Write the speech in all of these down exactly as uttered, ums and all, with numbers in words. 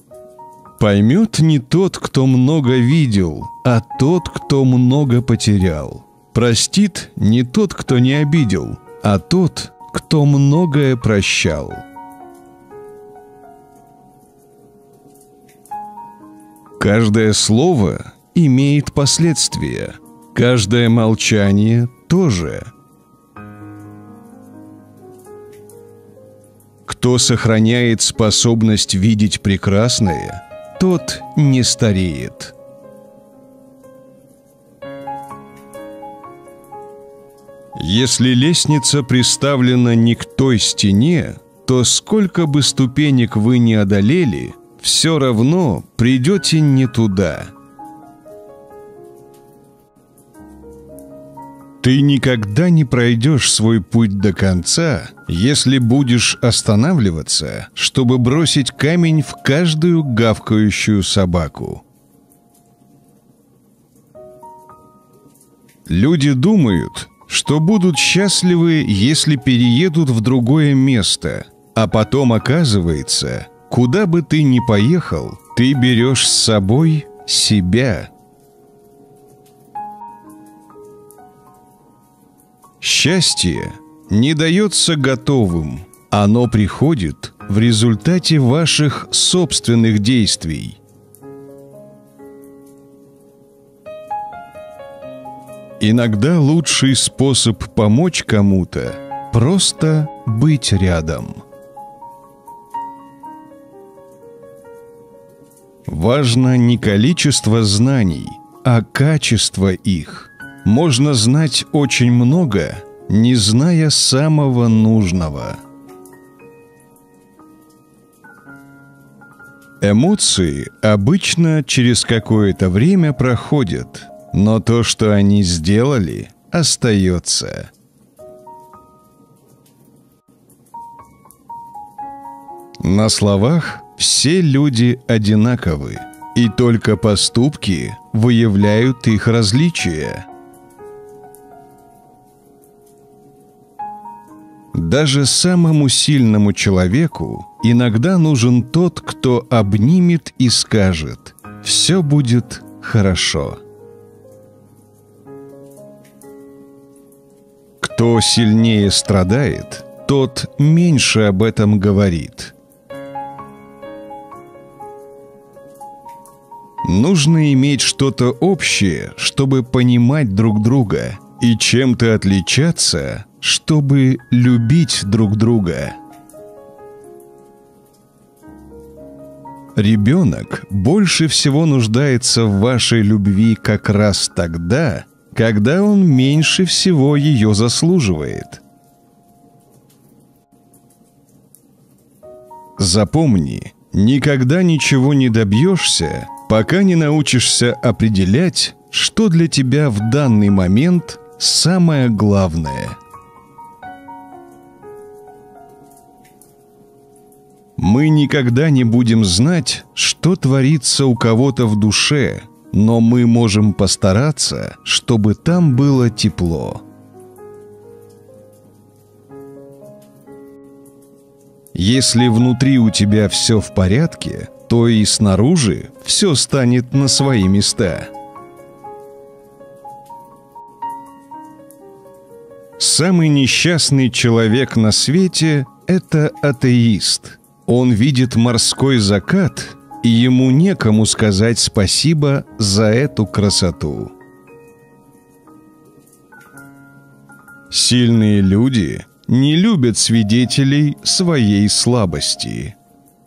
Поймет не тот, кто много видел, а тот, кто много потерял. Простит не тот, кто не обидел, а тот, кто многое прощал. Каждое слово имеет последствия, каждое молчание тоже. Кто сохраняет способность видеть прекрасное, тот не стареет. Если лестница приставлена не к той стене, то сколько бы ступенек вы ни одолели, все равно придете не туда. Ты никогда не пройдешь свой путь до конца, если будешь останавливаться, чтобы бросить камень в каждую гавкающую собаку. Люди думают, что будут счастливы, если переедут в другое место, а потом оказывается, куда бы ты ни поехал, ты берешь с собой себя. Счастье не дается готовым, оно приходит в результате ваших собственных действий. Иногда лучший способ помочь кому-то – просто быть рядом. Важно не количество знаний, а качество их. Можно знать очень много, не зная самого нужного. Эмоции обычно через какое-то время проходят, но то, что они сделали, остается. На словах все люди одинаковы, и только поступки выявляют их различия. Даже самому сильному человеку иногда нужен тот, кто обнимет и скажет: «Все будет хорошо». Кто сильнее страдает, тот меньше об этом говорит. Нужно иметь что-то общее, чтобы понимать друг друга, и чем-то отличаться, чтобы любить друг друга. Ребенок больше всего нуждается в вашей любви как раз тогда, когда он меньше всего ее заслуживает. Запомни, никогда ничего не добьешься, пока не научишься определять, что для тебя в данный момент самое главное. Мы никогда не будем знать, что творится у кого-то в душе, но мы можем постараться, чтобы там было тепло. Если внутри у тебя все в порядке, то и снаружи все станет на свои места. Самый несчастный человек на свете – это атеист. Он видит морской закат, и ему некому сказать спасибо за эту красоту. Сильные люди не любят свидетелей своей слабости.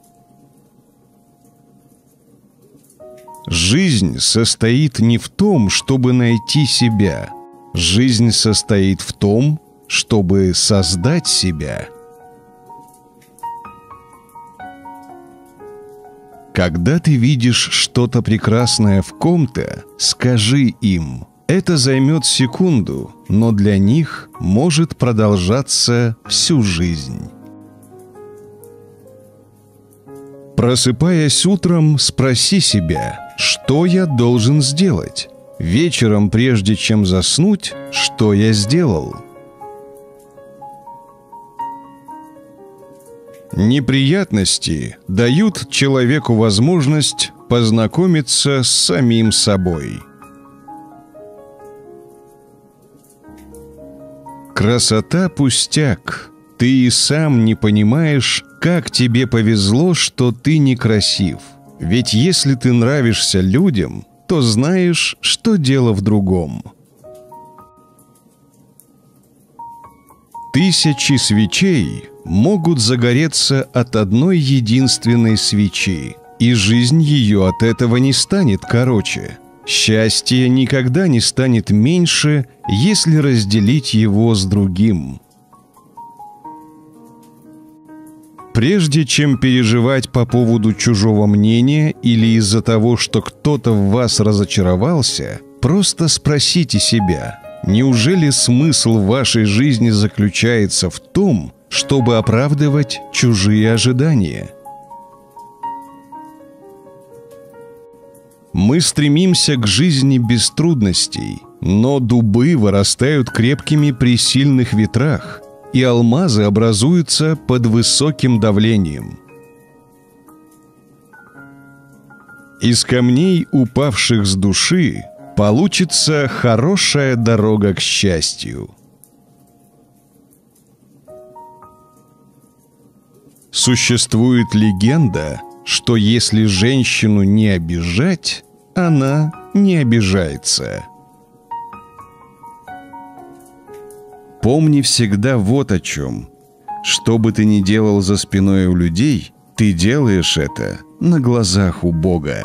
Жизнь состоит не в том, чтобы найти себя. Жизнь состоит в том, чтобы создать себя. Когда ты видишь что-то прекрасное в ком-то, скажи им. Это займет секунду, но для них может продолжаться всю жизнь. Просыпаясь утром, спроси себя, что я должен сделать? Вечером, прежде чем заснуть, что я сделал? Неприятности дают человеку возможность познакомиться с самим собой. Красота – пустяк. Ты и сам не понимаешь, как тебе повезло, что ты некрасив. Ведь если ты нравишься людям, то знаешь, что дело в другом. Тысячи свечей могут загореться от одной единственной свечи, и жизнь ее от этого не станет короче. Счастье никогда не станет меньше, если разделить его с другим. Прежде чем переживать по поводу чужого мнения или из-за того, что кто-то в вас разочаровался, просто спросите себя, неужели смысл вашей жизни заключается в том, чтобы оправдывать чужие ожидания? Мы стремимся к жизни без трудностей, но дубы вырастают крепкими при сильных ветрах, и алмазы образуются под высоким давлением. Из камней, упавших с души, получится хорошая дорога к счастью. Существует легенда, что если женщину не обижать, она не обижается. Помни всегда вот о чем. Что бы ты ни делал за спиной у людей, ты делаешь это на глазах у Бога.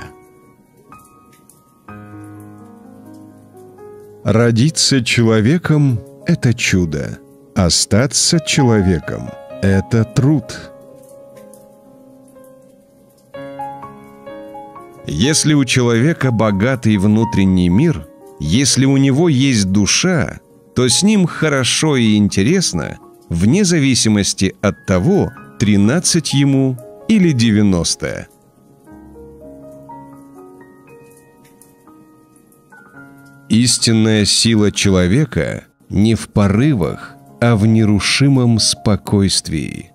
Родиться человеком – это чудо. Остаться человеком – это труд. Если у человека богатый внутренний мир, если у него есть душа, то с ним хорошо и интересно, вне зависимости от того, тринадцать ему или девяносто. Истинная сила человека не в порывах, а в нерушимом спокойствии.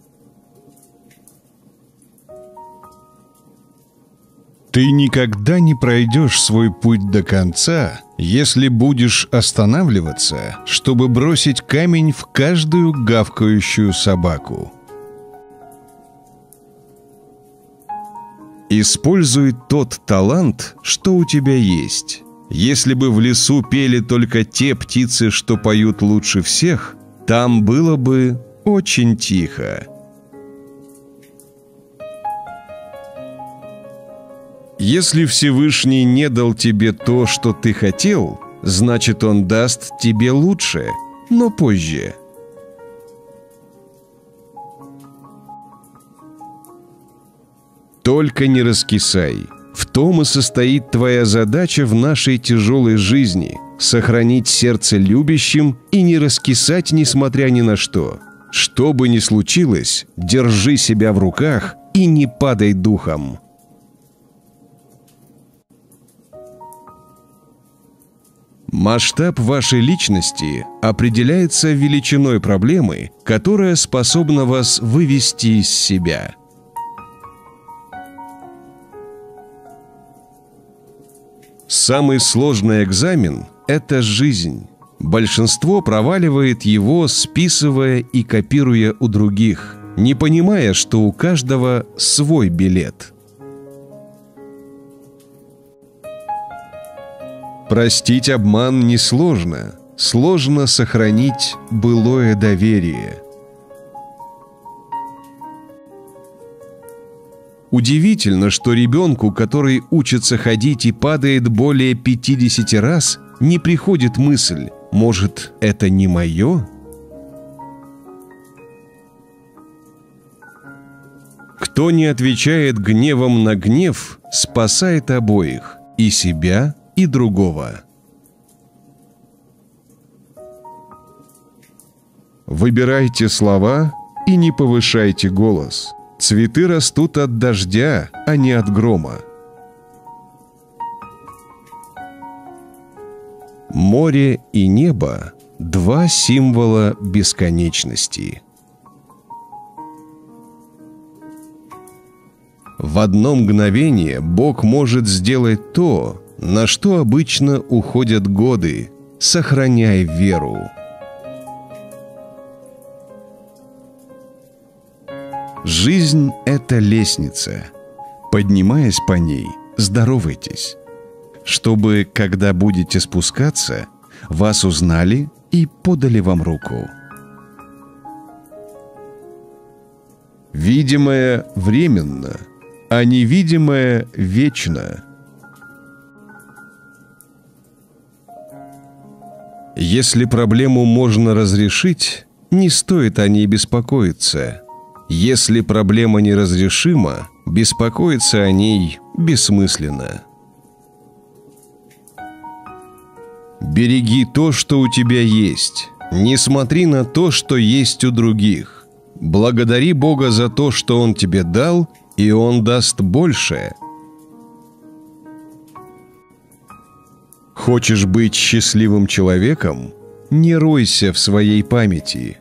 Ты никогда не пройдешь свой путь до конца, если будешь останавливаться, чтобы бросить камень в каждую гавкающую собаку. Используй тот талант, что у тебя есть. Если бы в лесу пели только те птицы, что поют лучше всех, там было бы очень тихо. Если Всевышний не дал тебе то, что ты хотел, значит, Он даст тебе лучше, но позже. Только не раскисай. В том и состоит твоя задача в нашей тяжелой жизни – сохранить сердце любящим и не раскисать, несмотря ни на что. Что бы ни случилось, держи себя в руках и не падай духом. Масштаб вашей личности определяется величиной проблемы, которая способна вас вывести из себя. Самый сложный экзамен – это жизнь. Большинство проваливает его, списывая и копируя у других, не понимая, что у каждого свой билет. Простить обман несложно, сложно сохранить былое доверие. Удивительно, что ребенку, который учится ходить и падает более пятидесяти раз, не приходит мысль: может, это не мое? Кто не отвечает гневом на гнев, спасает обоих, и себя, и другого. Выбирайте слова и не повышайте голос. Цветы растут от дождя, а не от грома. Море и небо – два символа бесконечности. В одно мгновение Бог может сделать то, на что обычно уходят годы. Сохраняй веру. Жизнь – это лестница. Поднимаясь по ней, здоровайтесь, чтобы, когда будете спускаться, вас узнали и подали вам руку. Видимое временно, а невидимое вечно. Если проблему можно разрешить, не стоит о ней беспокоиться. Если проблема неразрешима, беспокоиться о ней бессмысленно. Береги то, что у тебя есть. Не смотри на то, что есть у других. Благодари Бога за то, что Он тебе дал, и Он даст больше. Хочешь быть счастливым человеком? Не ройся в своей памяти.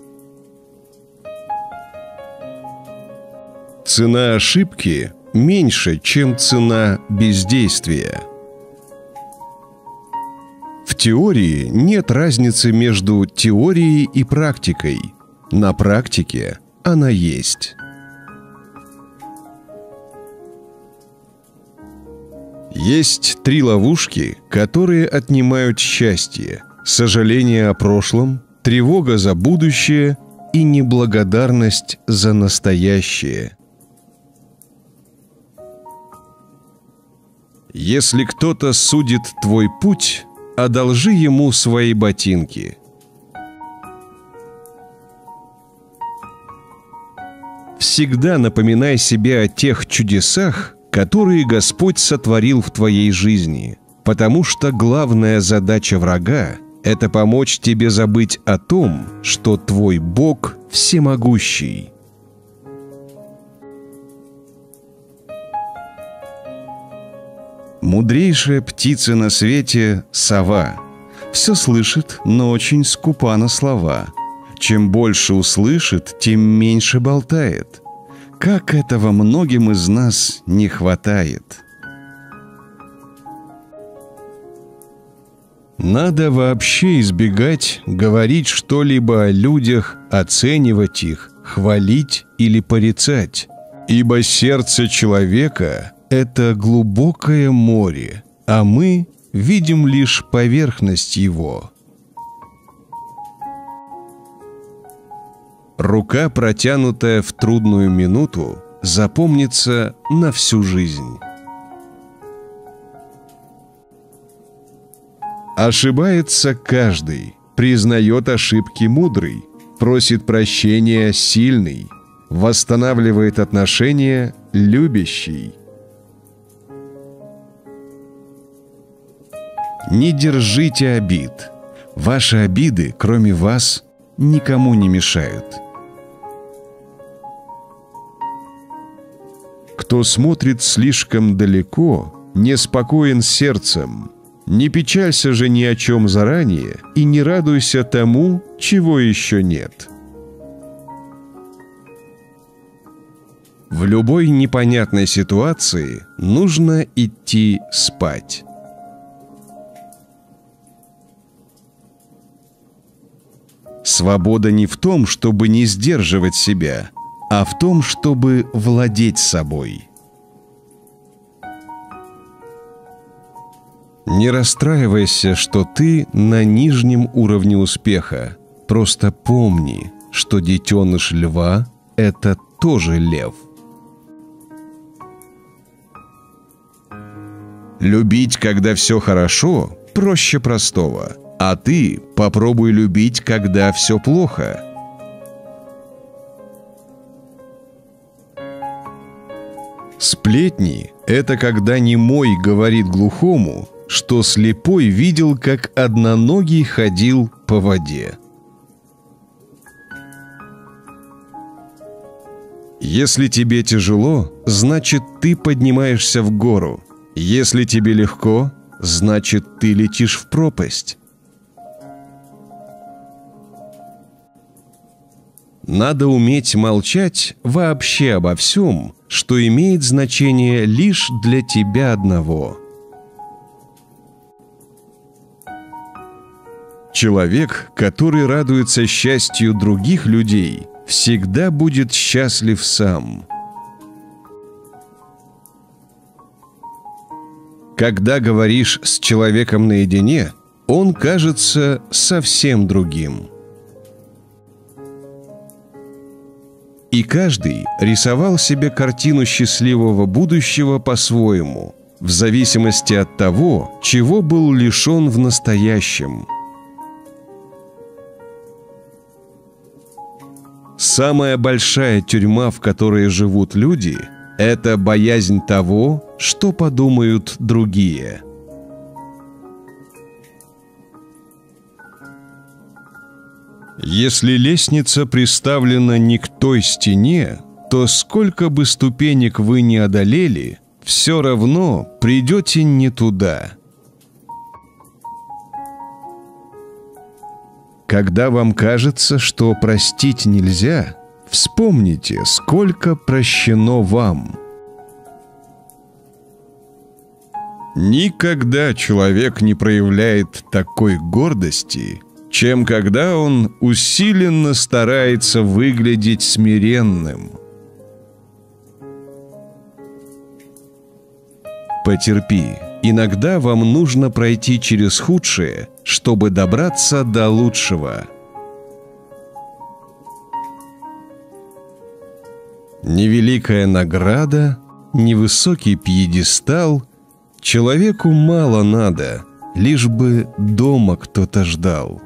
Цена ошибки меньше, чем цена бездействия. В теории нет разницы между теорией и практикой. На практике она есть. Есть три ловушки, которые отнимают счастье: сожаление о прошлом, тревога за будущее и неблагодарность за настоящее. Если кто-то судит твой путь, одолжи ему свои ботинки. Всегда напоминай себе о тех чудесах, которые Господь сотворил в твоей жизни, потому что главная задача врага – это помочь тебе забыть о том, что твой Бог всемогущий. Мудрейшая птица на свете – сова. Все слышит, но очень скупа на слова. Чем больше услышит, тем меньше болтает. Как этого многим из нас не хватает. Надо вообще избегать говорить что-либо о людях, оценивать их, хвалить или порицать. Ибо сердце человека – это глубокое море, а мы видим лишь поверхность его. Рука, протянутая в трудную минуту, запомнится на всю жизнь. Ошибается каждый, признает ошибки мудрый, просит прощения сильный, восстанавливает отношения любящий. Не держите обид. Ваши обиды, кроме вас, никому не мешают. Кто смотрит слишком далеко, неспокоен сердцем. Не печалься же ни о чем заранее и не радуйся тому, чего еще нет. В любой непонятной ситуации нужно идти спать. Свобода не в том, чтобы не сдерживать себя, а в том, чтобы владеть собой. Не расстраивайся, что ты на нижнем уровне успеха. Просто помни, что детеныш льва – это тоже лев. Любить, когда все хорошо, проще простого. А ты попробуй любить, когда все плохо. Сплетни – это когда немой говорит глухому, что слепой видел, как одноногий ходил по воде. Если тебе тяжело, значит, ты поднимаешься в гору. Если тебе легко, значит, ты летишь в пропасть. Надо уметь молчать вообще обо всем, что имеет значение лишь для тебя одного. Человек, который радуется счастью других людей, всегда будет счастлив сам. Когда говоришь с человеком наедине, он кажется совсем другим. И каждый рисовал себе картину счастливого будущего по-своему, в зависимости от того, чего был лишен в настоящем. Самая большая тюрьма, в которой живут люди, это боязнь того, что подумают другие. Если лестница приставлена не к той стене, то сколько бы ступенек вы ни одолели, все равно придете не туда. Когда вам кажется, что простить нельзя, вспомните, сколько прощено вам. Никогда человек не проявляет такой гордости, чем когда он усиленно старается выглядеть смиренным. Потерпи. Иногда вам нужно пройти через худшее, чтобы добраться до лучшего. Невеликая награда, невысокий пьедестал, человеку мало надо, лишь бы дома кто-то ждал.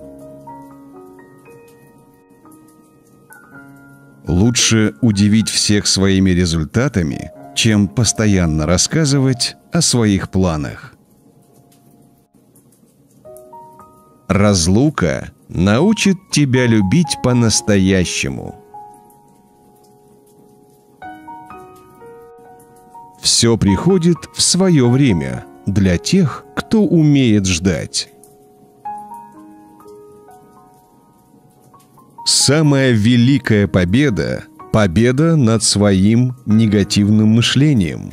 Лучше удивить всех своими результатами, чем постоянно рассказывать о своих планах. Разлука научит тебя любить по-настоящему. Все приходит в свое время для тех, кто умеет ждать. Самая великая победа – победа над своим негативным мышлением.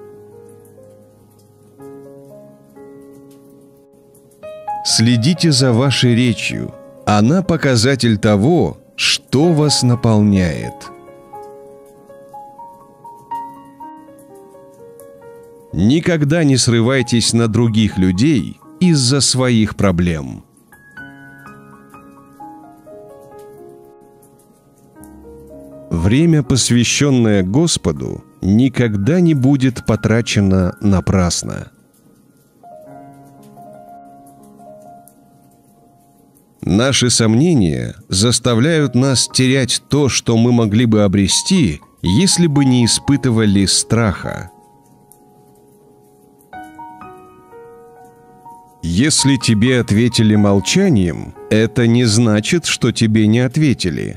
Следите за вашей речью. Она показатель того, что вас наполняет. Никогда не срывайтесь на других людей из-за своих проблем. Время, посвященное Господу, никогда не будет потрачено напрасно. Наши сомнения заставляют нас терять то, что мы могли бы обрести, если бы не испытывали страха. Если тебе ответили молчанием, это не значит, что тебе не ответили.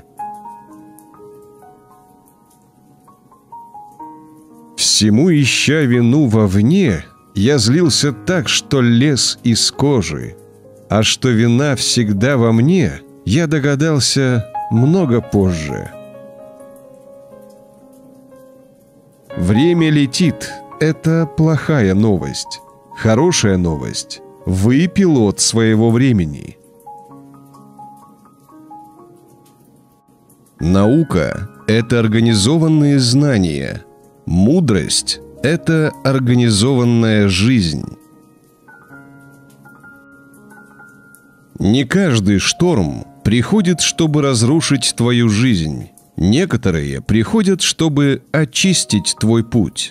Всему ища вину вовне, я злился так, что лез из кожи. А что вина всегда во мне, я догадался много позже. Время летит – это плохая новость. Хорошая новость – вы пилот своего времени. Наука – это организованные знания. Мудрость – это организованная жизнь. Не каждый шторм приходит, чтобы разрушить твою жизнь. Некоторые приходят, чтобы очистить твой путь.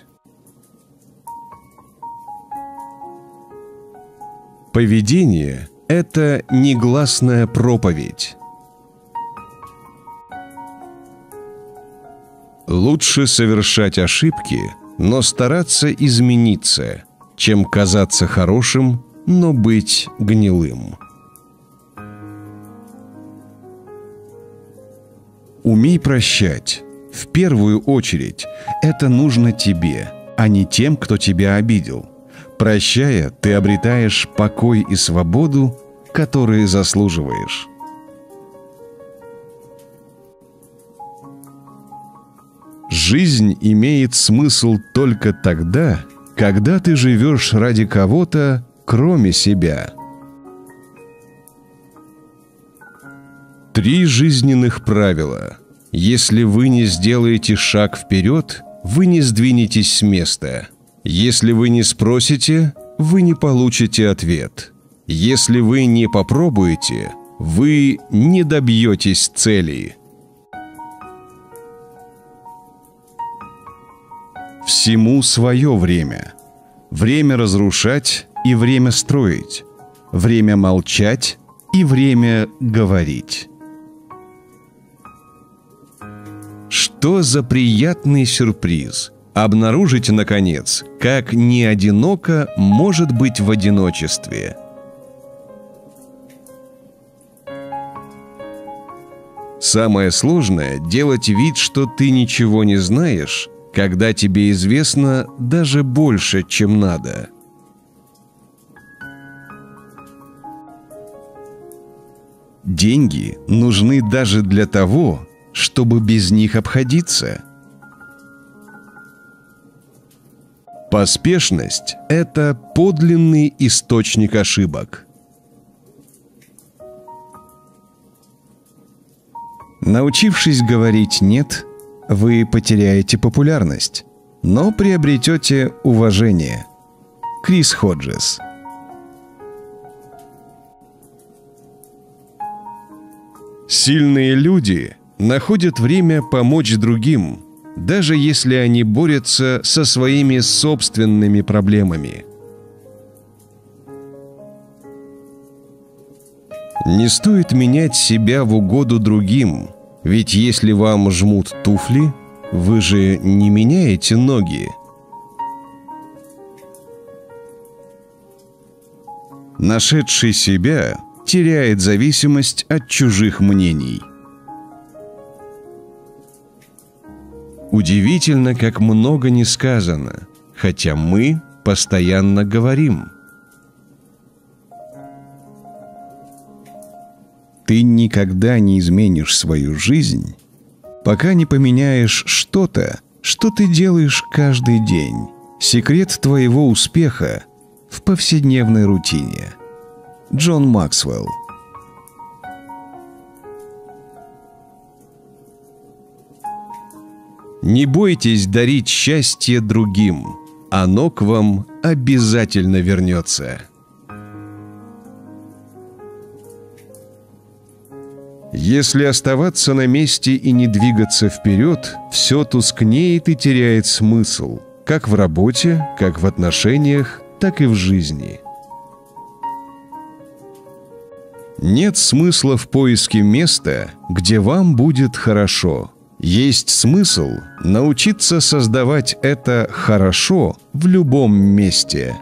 Поведение – это негласная проповедь. Лучше совершать ошибки, но стараться измениться, чем казаться хорошим, но быть гнилым. Умей прощать. В первую очередь, это нужно тебе, а не тем, кто тебя обидел. Прощая, ты обретаешь покой и свободу, которые заслуживаешь. Жизнь имеет смысл только тогда, когда ты живешь ради кого-то, кроме себя. Три жизненных правила. Если вы не сделаете шаг вперед, вы не сдвинетесь с места. Если вы не спросите, вы не получите ответ. Если вы не попробуете, вы не добьетесь цели. Всему свое время. Время разрушать и время строить. Время молчать и время говорить. Что за приятный сюрприз! Обнаружить, наконец, как не одиноко может быть в одиночестве. Самое сложное – делать вид, что ты ничего не знаешь, когда тебе известно даже больше, чем надо. Деньги нужны даже для того, чтобы без них обходиться. Поспешность – это подлинный источник ошибок. Научившись говорить «нет», вы потеряете популярность, но приобретете уважение. Крис Ходжес. Сильные люди находят время помочь другим, даже если они борются со своими собственными проблемами. Не стоит менять себя в угоду другим, ведь если вам жмут туфли, вы же не меняете ноги. Нашедший себя теряет зависимость от чужих мнений. Удивительно, как много не сказано, хотя мы постоянно говорим. Ты никогда не изменишь свою жизнь, пока не поменяешь что-то, что ты делаешь каждый день. Секрет твоего успеха в повседневной рутине. Джон Максвелл. Не бойтесь дарить счастье другим. Оно к вам обязательно вернется. Если оставаться на месте и не двигаться вперед, все тускнеет и теряет смысл, как в работе, как в отношениях, так и в жизни. Нет смысла в поиске места, где вам будет хорошо. Есть смысл научиться создавать это хорошо в любом месте.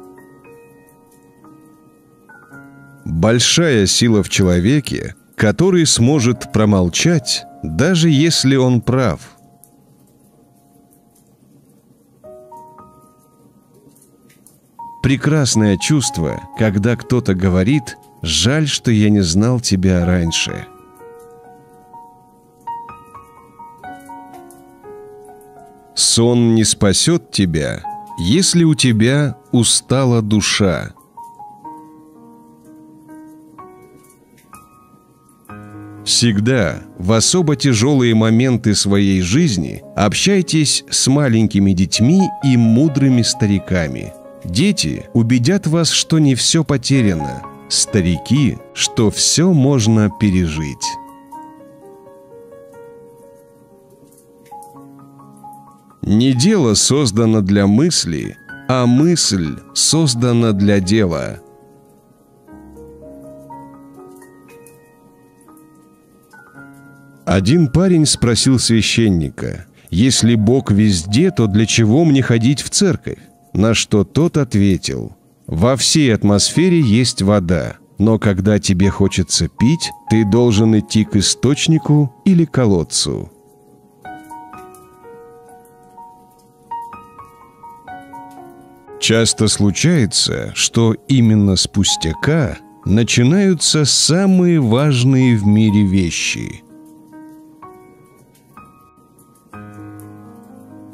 Большая сила в человеке, который сможет промолчать, даже если он прав. Прекрасное чувство, когда кто-то говорит: «Жаль, что я не знал тебя раньше». Сон не спасет тебя, если у тебя устала душа. Всегда, в особо тяжелые моменты своей жизни, общайтесь с маленькими детьми и мудрыми стариками. Дети убедят вас, что не все потеряно. Старики, что все можно пережить. Не дело создано для мысли, а мысль создана для дела. Один парень спросил священника: «Если Бог везде, то для чего мне ходить в церковь?» На что тот ответил: «Во всей атмосфере есть вода, но когда тебе хочется пить, ты должен идти к источнику или колодцу». Часто случается, что именно с пустяка начинаются самые важные в мире вещи.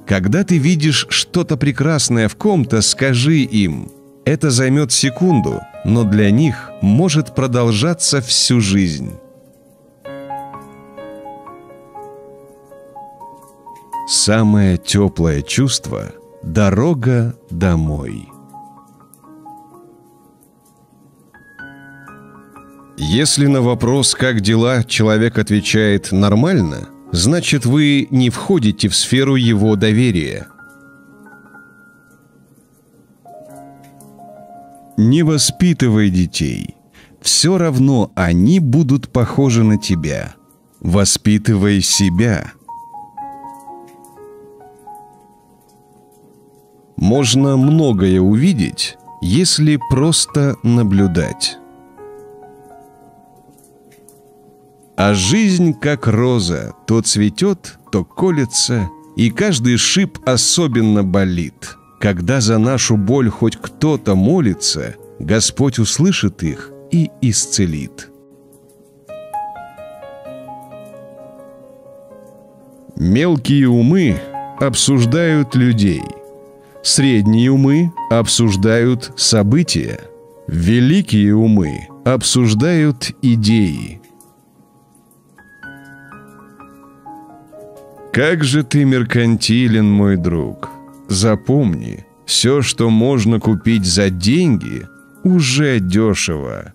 Когда ты видишь что-то прекрасное в ком-то, скажи им. Это займет секунду, но для них может продолжаться всю жизнь. Самое теплое чувство – дорога домой. Если на вопрос «как дела?» человек отвечает «нормально», значит, вы не входите в сферу его доверия. Не воспитывай детей. Все равно они будут похожи на тебя. Воспитывай себя. Можно многое увидеть, если просто наблюдать. А жизнь как роза, то цветет, то колется, и каждый шип особенно болит. Когда за нашу боль хоть кто-то молится, Господь услышит их и исцелит. Мелкие умы обсуждают людей. Средние умы обсуждают события. Великие умы обсуждают идеи. Как же ты меркантилен, мой друг! Запомни, все, что можно купить за деньги, уже дешево.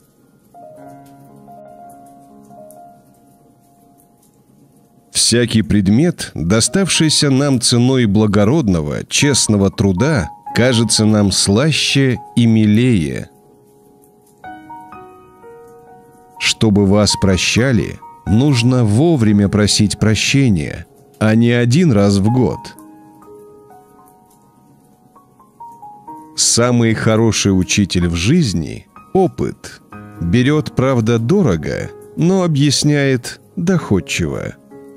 Всякий предмет, доставшийся нам ценой благородного, честного труда, кажется нам слаще и милее. Чтобы вас прощали, нужно вовремя просить прощения, а не один раз в год. Самый хороший учитель в жизни – опыт. Берет, правда, дорого, но объясняет доходчиво.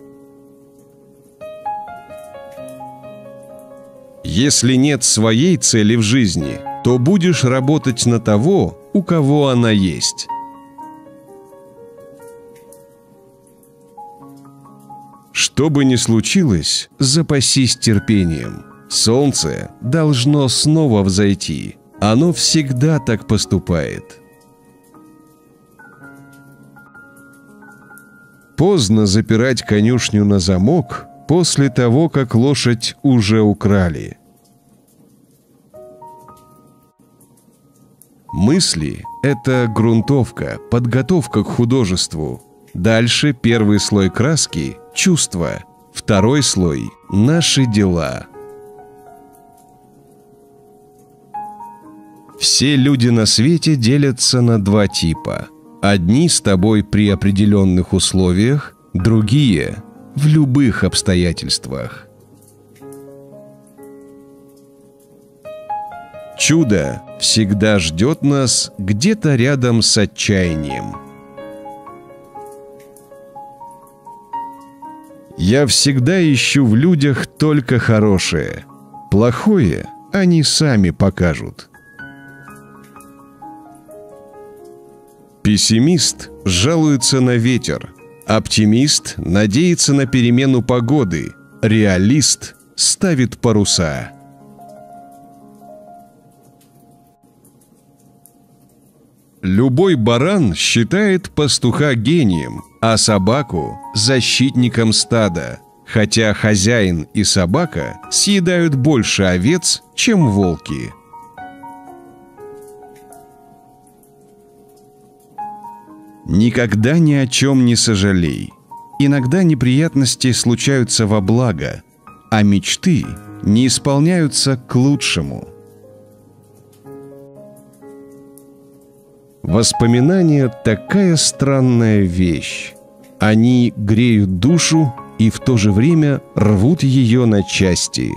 Если нет своей цели в жизни, то будешь работать на того, у кого она есть. Что бы ни случилось, запасись терпением. Солнце должно снова взойти. Оно всегда так поступает. Поздно запирать конюшню на замок после того, как лошадь уже украли. Мысли – это грунтовка, подготовка к художеству. Дальше первый слой краски – чувства, второй слой – наши дела. Все люди на свете делятся на два типа. Одни с тобой при определенных условиях, другие – в любых обстоятельствах. Чудо всегда ждет нас где-то рядом с отчаянием. Я всегда ищу в людях только хорошее. Плохое они сами покажут. Пессимист жалуется на ветер. Оптимист надеется на перемену погоды. Реалист ставит паруса. Любой баран считает пастуха гением, а собаку – защитником стада, хотя хозяин и собака съедают больше овец, чем волки. Никогда ни о чем не сожалей. Иногда неприятности случаются во благо, а мечты не исполняются к лучшему. Воспоминания – такая странная вещь. Они греют душу и в то же время рвут ее на части.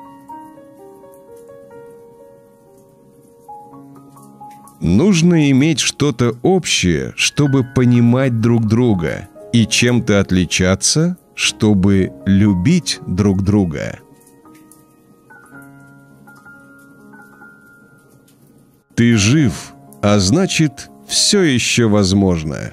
Нужно иметь что-то общее, чтобы понимать друг друга, и чем-то отличаться, чтобы любить друг друга. Ты жив, а значит, все еще возможно.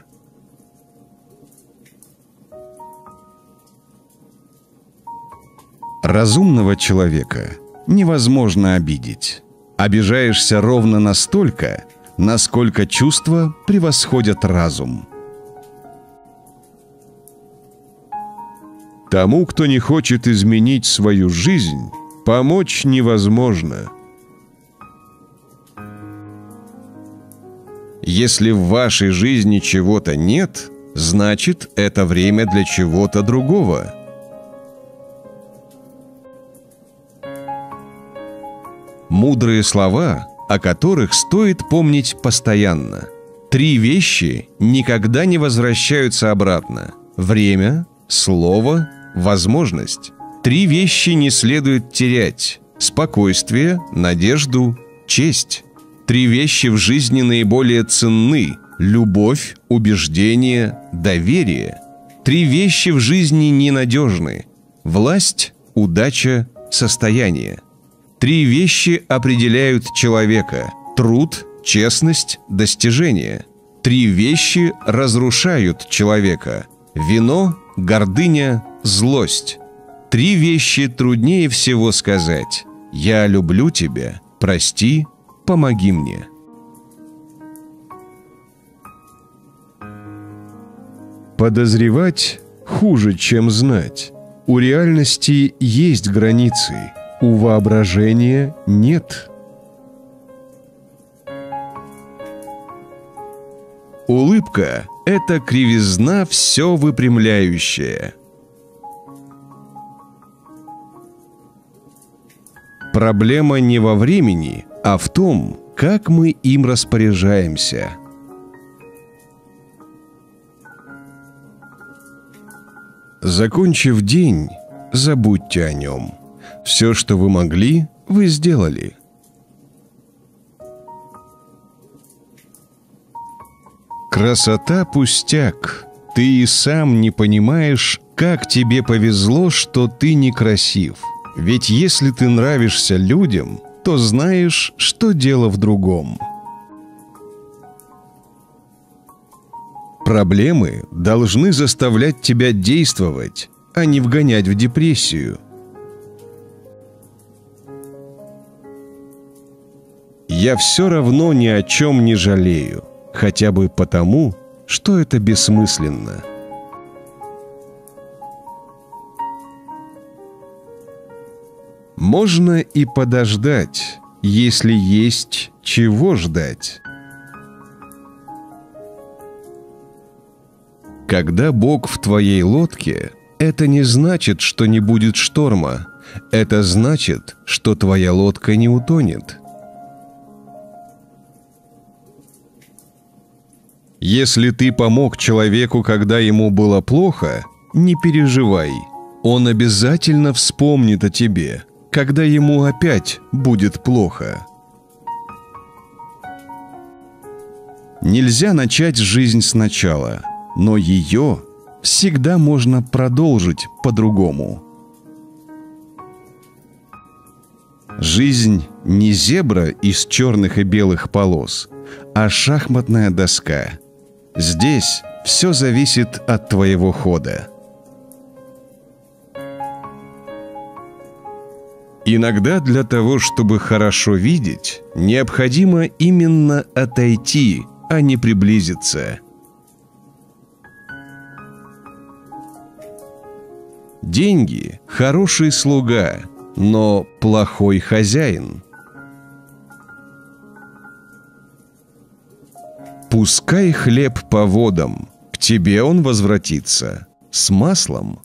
Разумного человека невозможно обидеть. Обижаешься ровно настолько, насколько чувства превосходят разум. Тому, кто не хочет изменить свою жизнь, помочь невозможно. Если в вашей жизни чего-то нет, значит, это время для чего-то другого. Мудрые слова, о которых стоит помнить постоянно. Три вещи никогда не возвращаются обратно: время, слово, возможность. Три вещи не следует терять: спокойствие, надежду, честь. Три вещи в жизни наиболее ценны: любовь, убеждение, доверие. Три вещи в жизни ненадежны: власть, удача, состояние. Три вещи определяют человека: труд, честность, достижение. Три вещи разрушают человека: вино, гордыня, злость. Три вещи труднее всего сказать: «Я люблю тебя, прости, помоги мне». Подозревать хуже, чем знать. У реальности есть границы, у воображения нет. Улыбка – это кривизна, все выпрямляющая. Проблема не во времени, а в том, как мы им распоряжаемся. Закончив день, забудьте о нем. Все, что вы могли, вы сделали. Красота – пустяк. Ты и сам не понимаешь, как тебе повезло, что ты некрасив. Ведь если ты нравишься людям, то знаешь, что дело в другом. Проблемы должны заставлять тебя действовать, а не вгонять в депрессию. Я все равно ни о чем не жалею, хотя бы потому, что это бессмысленно. Можно и подождать, если есть чего ждать. Когда Бог в твоей лодке, это не значит, что не будет шторма. Это значит, что твоя лодка не утонет. Если ты помог человеку, когда ему было плохо, не переживай. Он обязательно вспомнит о тебе, когда ему опять будет плохо. Нельзя начать жизнь сначала, но ее всегда можно продолжить по-другому. Жизнь не зебра из черных и белых полос, а шахматная доска. Здесь все зависит от твоего хода. Иногда для того, чтобы хорошо видеть, необходимо именно отойти, а не приблизиться. Деньги – хороший слуга, но плохой хозяин. Пускай хлеб по водам, к тебе он возвратится с маслом.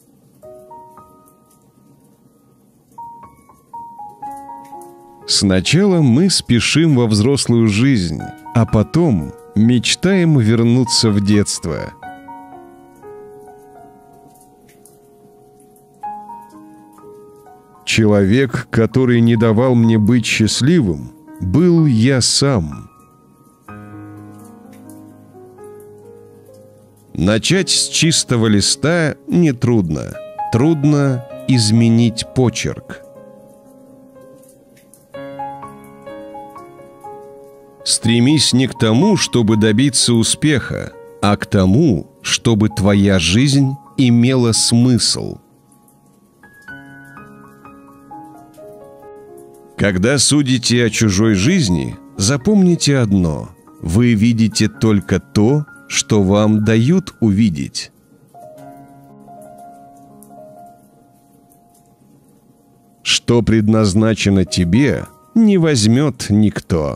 Сначала мы спешим во взрослую жизнь, а потом мечтаем вернуться в детство. Человек, который не давал мне быть счастливым, был я сам. Начать с чистого листа нетрудно. Трудно изменить почерк. Стремись не к тому, чтобы добиться успеха, а к тому, чтобы твоя жизнь имела смысл. Когда судите о чужой жизни, запомните одно: вы видите только то, что вам дают увидеть. Что предназначено тебе, не возьмет никто.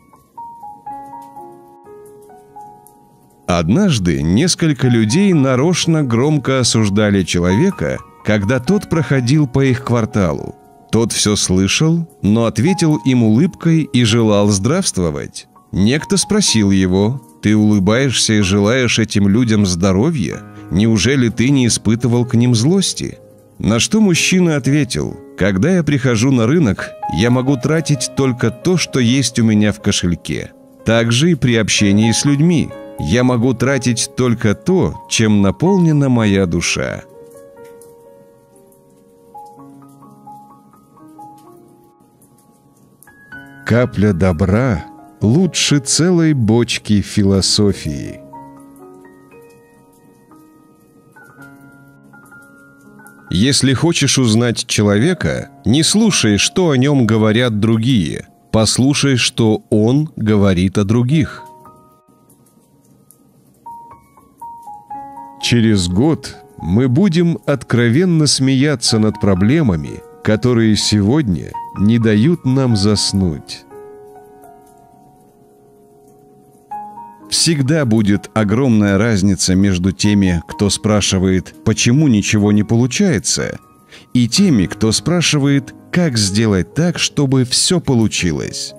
Однажды несколько людей нарочно громко осуждали человека, когда тот проходил по их кварталу. Тот все слышал, но ответил им улыбкой и желал здравствовать. Некто спросил его: «Ты улыбаешься и желаешь этим людям здоровья? Неужели ты не испытывал к ним злости?» На что мужчина ответил: «Когда я прихожу на рынок, я могу тратить только то, что есть у меня в кошельке. Также и при общении с людьми. Я могу тратить только то, чем наполнена моя душа». Капля добра лучше целой бочки философии. Если хочешь узнать человека, не слушай, что о нем говорят другие. Послушай, что он говорит о других. Через год мы будем откровенно смеяться над проблемами, которые сегодня не дают нам заснуть. Всегда будет огромная разница между теми, кто спрашивает, почему ничего не получается, и теми, кто спрашивает, как сделать так, чтобы все получилось.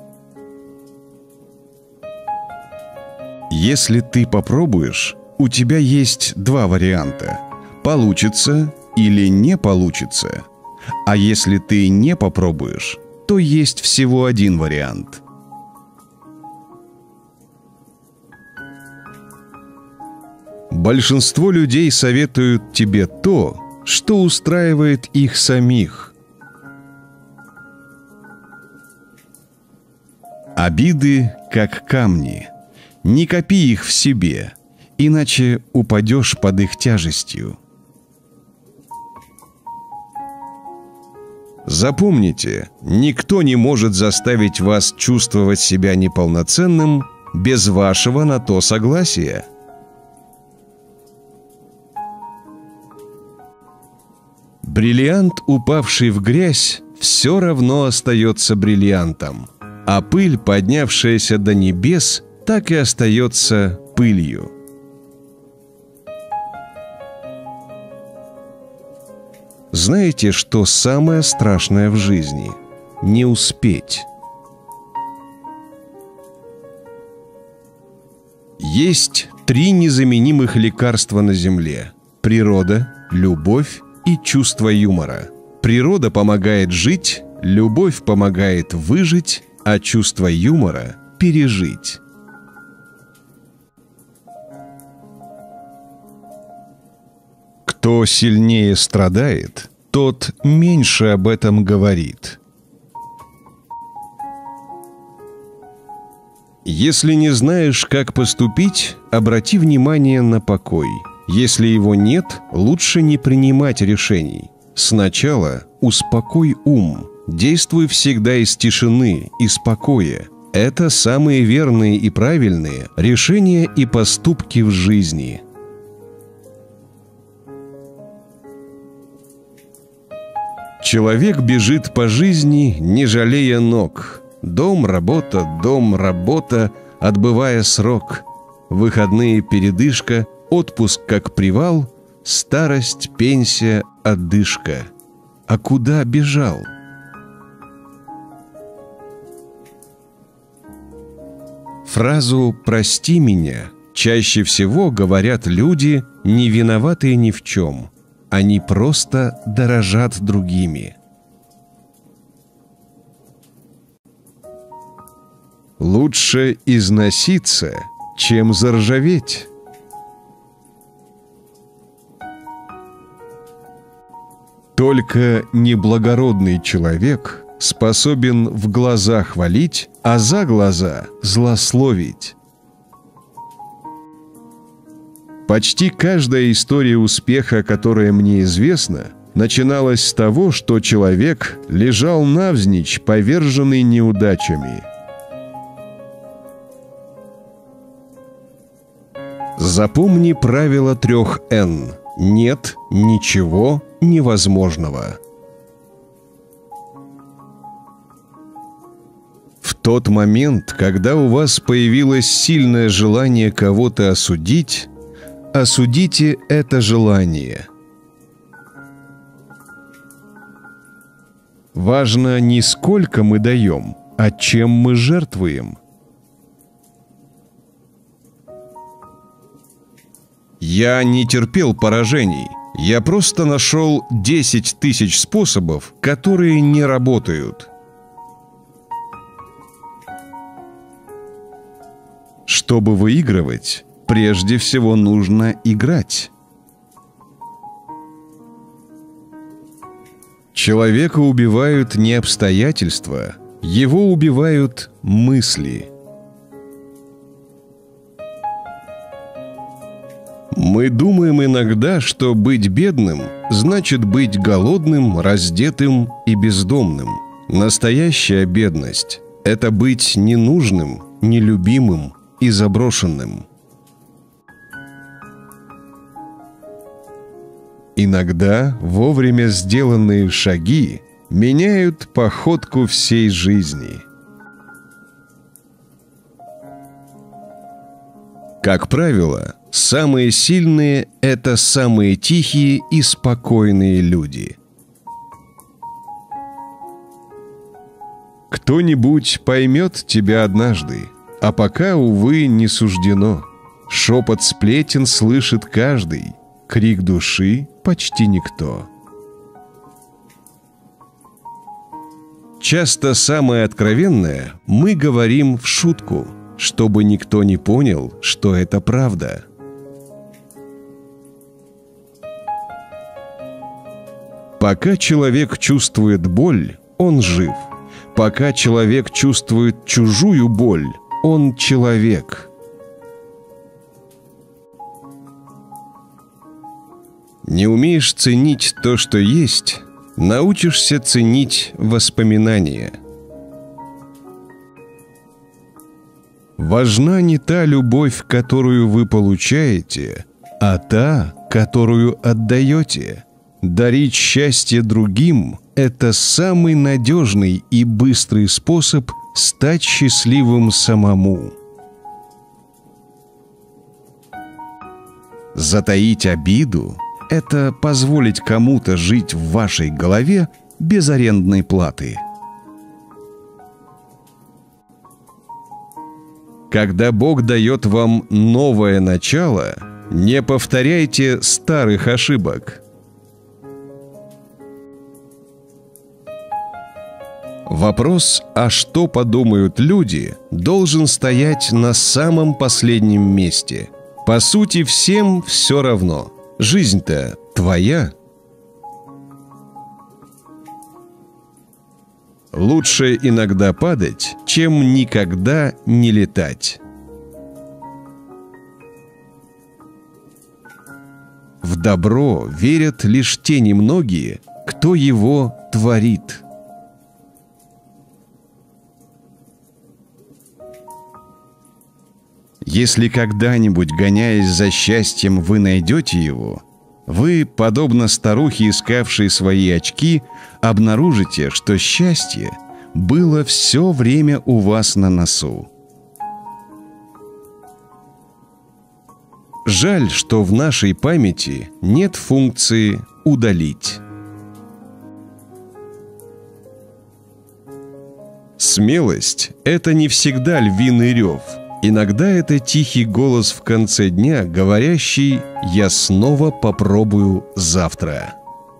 Если ты попробуешь, у тебя есть два варианта: получится или не получится. А если ты не попробуешь, то есть всего один вариант. Большинство людей советуют тебе то, что устраивает их самих. Обиды как камни. Не копи их в себе, иначе упадешь под их тяжестью. Запомните, никто не может заставить вас чувствовать себя неполноценным без вашего на то согласия. Бриллиант, упавший в грязь, все равно остается бриллиантом, а пыль, поднявшаяся до небес, так и остается пылью. Знаете, что самое страшное в жизни? Не успеть. Есть три незаменимых лекарства на Земле: природа, любовь и чувство юмора. Природа помогает жить, любовь помогает выжить, а чувство юмора – пережить. Кто сильнее страдает, тот меньше об этом говорит. Если не знаешь, как поступить, обрати внимание на покой. Если его нет, лучше не принимать решений. Сначала успокой ум. Действуй всегда из тишины и спокоя. Это самые верные и правильные решения и поступки в жизни. Человек бежит по жизни, не жалея ног. Дом, работа, дом, работа, отбывая срок. Выходные передышка, отпуск как привал, старость, пенсия, отдышка. А куда бежал? Фразу «прости меня» чаще всего говорят люди, не виноватые ни в чем. Они просто дорожат другими. Лучше износиться, чем заржаветь. Только неблагородный человек способен в глаза хвалить, а за глаза злословить. Почти каждая история успеха, которая мне известна, начиналось с того, что человек лежал навзничь, поверженный неудачами. Запомни правило трех «Н». Нет ничего невозможного. В тот момент, когда у вас появилось сильное желание кого-то осудить, осудите это желание. Важно не сколько мы даем, а чем мы жертвуем. Я не терпел поражений. Я просто нашел десять тысяч способов, которые не работают. Чтобы выигрывать, прежде всего нужно играть. Человека убивают не обстоятельства, его убивают мысли. Мы думаем иногда, что быть бедным значит быть голодным, раздетым и бездомным. Настоящая бедность – это быть ненужным, нелюбимым и заброшенным. Иногда вовремя сделанные шаги меняют походку всей жизни. Как правило, самые сильные – это самые тихие и спокойные люди. Кто-нибудь поймет тебя однажды, а пока, увы, не суждено. Шепот сплетен слышит каждый, крик души – почти никто. Часто самое откровенное мы говорим в шутку, чтобы никто не понял, что это правда. Пока человек чувствует боль, он жив. Пока человек чувствует чужую боль, он человек. Не умеешь ценить то, что есть, научишься ценить воспоминания. Важна не та любовь, которую вы получаете, а та, которую отдаете. Дарить счастье другим – это самый надежный и быстрый способ стать счастливым самому. Затаить обиду – это позволить кому-то жить в вашей голове без арендной платы. Когда Бог дает вам новое начало, не повторяйте старых ошибок. Вопрос «а что подумают люди?» должен стоять на самом последнем месте. По сути, всем все равно. Жизнь-то твоя. Лучше иногда падать, чем никогда не летать. В добро верят лишь те немногие, кто его творит. Если когда-нибудь, гоняясь за счастьем, вы найдете его, вы, подобно старухе, искавшей свои очки, обнаружите, что счастье было все время у вас на носу. Жаль, что в нашей памяти нет функции «удалить». Смелость – это не всегда львиный рев. Иногда это тихий голос в конце дня, говорящий «я снова попробую завтра».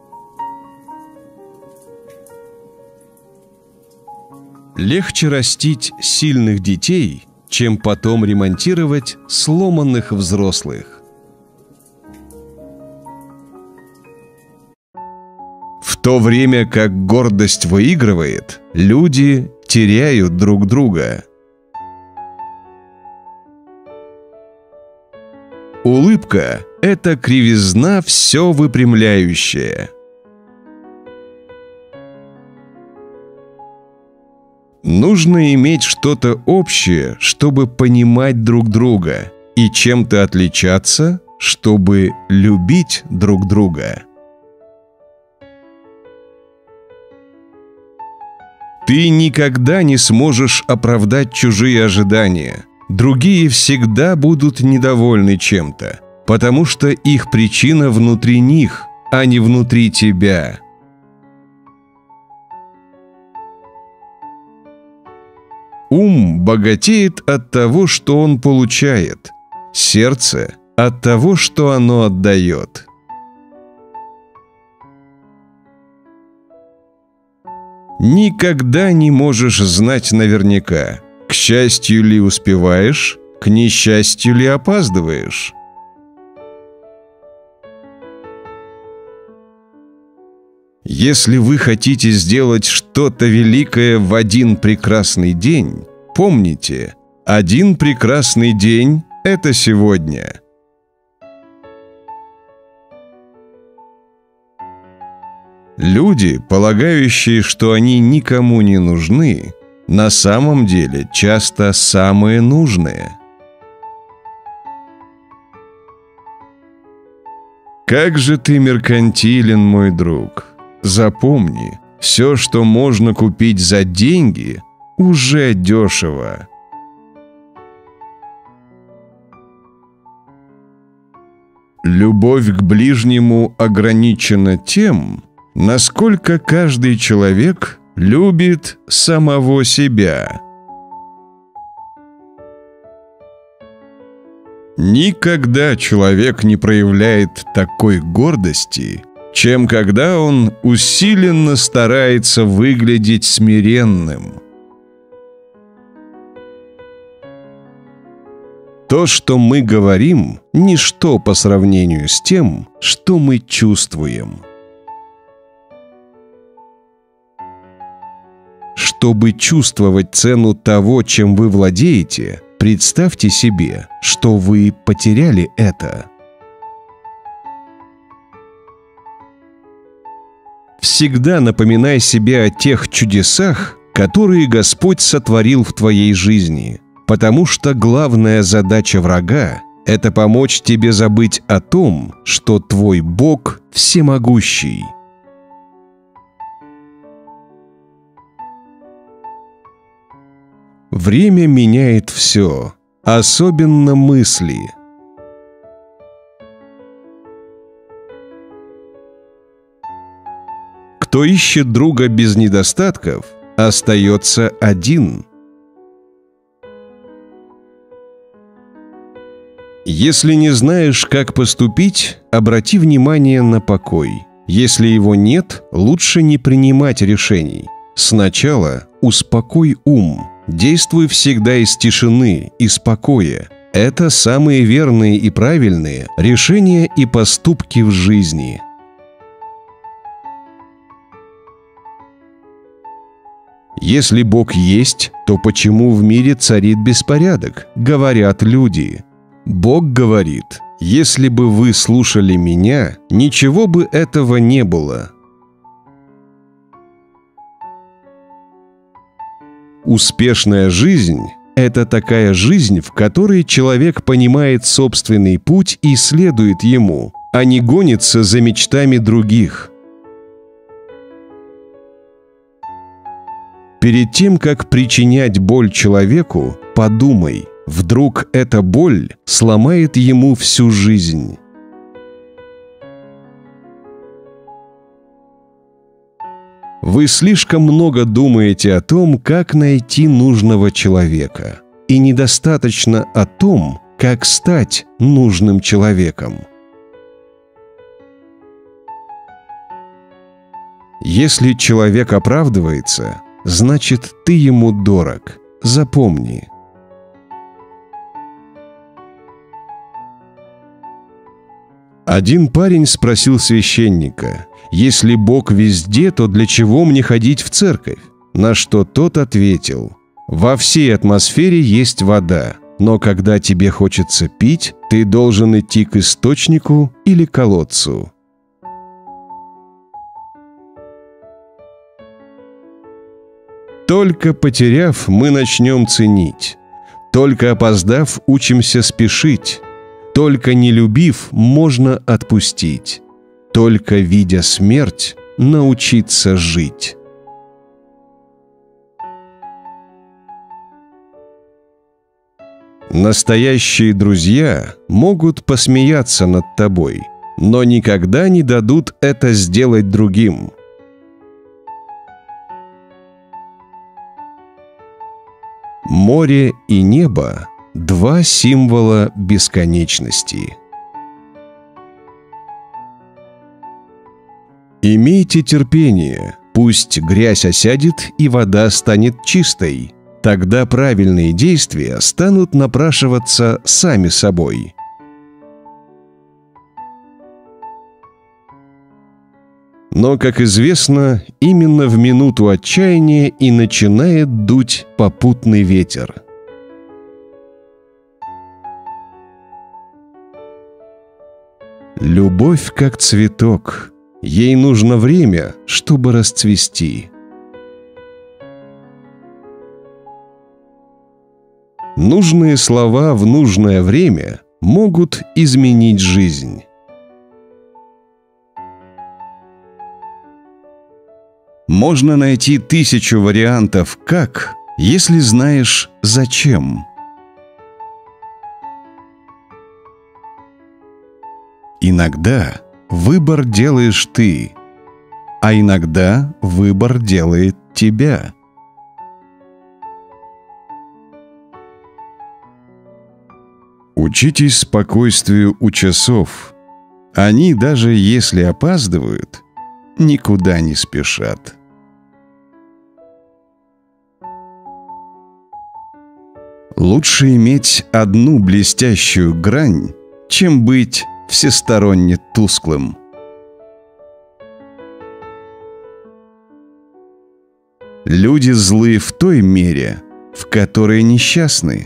Легче растить сильных детей, чем потом ремонтировать сломанных взрослых. В то время как гордость выигрывает, люди теряют друг друга. Улыбка – это кривизна все выпрямляющая. Нужно иметь что-то общее, чтобы понимать друг друга, и чем-то отличаться, чтобы любить друг друга. Ты никогда не сможешь оправдать чужие ожидания. Другие всегда будут недовольны чем-то, потому что их причина внутри них, а не внутри тебя. Ум богатеет от того, что он получает, сердце – от того, что оно отдает. Никогда не можешь знать наверняка, к счастью ли успеваешь, к несчастью ли опаздываешь. Если вы хотите сделать что-то великое в один прекрасный день, помните, один прекрасный день – это сегодня. Люди, полагающие, что они никому не нужны, на самом деле часто самые нужные. Как же ты меркантилен, мой друг! Запомни, все, что можно купить за деньги, уже дешево. Любовь к ближнему ограничена тем, насколько каждый человек любит самого себя. Никогда человек не проявляет такой гордости, чем когда он усиленно старается выглядеть смиренным. То, что мы говорим, ничто по сравнению с тем, что мы чувствуем. Чтобы чувствовать цену того, чем вы владеете, представьте себе, что вы потеряли это. Всегда напоминай себе о тех чудесах, которые Господь сотворил в твоей жизни, потому что главная задача врага – это помочь тебе забыть о том, что твой Бог всемогущий. Время меняет все, особенно мысли. Кто ищет друга без недостатков, остается один. Если не знаешь, как поступить, обрати внимание на покой. Если его нет, лучше не принимать решений. Сначала успокой ум. Действуй всегда из тишины и спокоя. Это самые верные и правильные решения и поступки в жизни. Если Бог есть, то почему в мире царит беспорядок, говорят люди. Бог говорит: если бы вы слушали меня, ничего бы этого не было. Успешная жизнь – это такая жизнь, в которой человек понимает собственный путь и следует ему, а не гонится за мечтами других. Перед тем, как причинять боль человеку, подумай, вдруг эта боль сломает ему всю жизнь. Вы слишком много думаете о том, как найти нужного человека, и недостаточно о том, как стать нужным человеком. Если человек оправдывается, значит, ты ему дорог. Запомни. Один парень спросил священника: «Если Бог везде, то для чего мне ходить в церковь?» На что тот ответил: «Во всей атмосфере есть вода, но когда тебе хочется пить, ты должен идти к источнику или колодцу». Только потеряв, мы начнем ценить. Только опоздав, учимся спешить. Только не любив, можно отпустить. Только видя смерть, научиться жить. Настоящие друзья могут посмеяться над тобой, но никогда не дадут это сделать другим. Море и небо – два символа бесконечности. Имейте терпение, пусть грязь осядет и вода станет чистой. Тогда правильные действия станут напрашиваться сами собой. Но, как известно, именно в минуту отчаяния и начинает дуть попутный ветер. Любовь как цветок, ей нужно время, чтобы расцвести. Нужные слова в нужное время могут изменить жизнь. Можно найти тысячу вариантов «как», если знаешь «зачем». Иногда выбор делаешь ты, а иногда выбор делает тебя. Учитесь спокойствию у часов. Они, даже если опаздывают, никуда не спешат. Лучше иметь одну блестящую грань, чем быть всесторонне тусклым. Люди злы в той мере, в которой несчастны.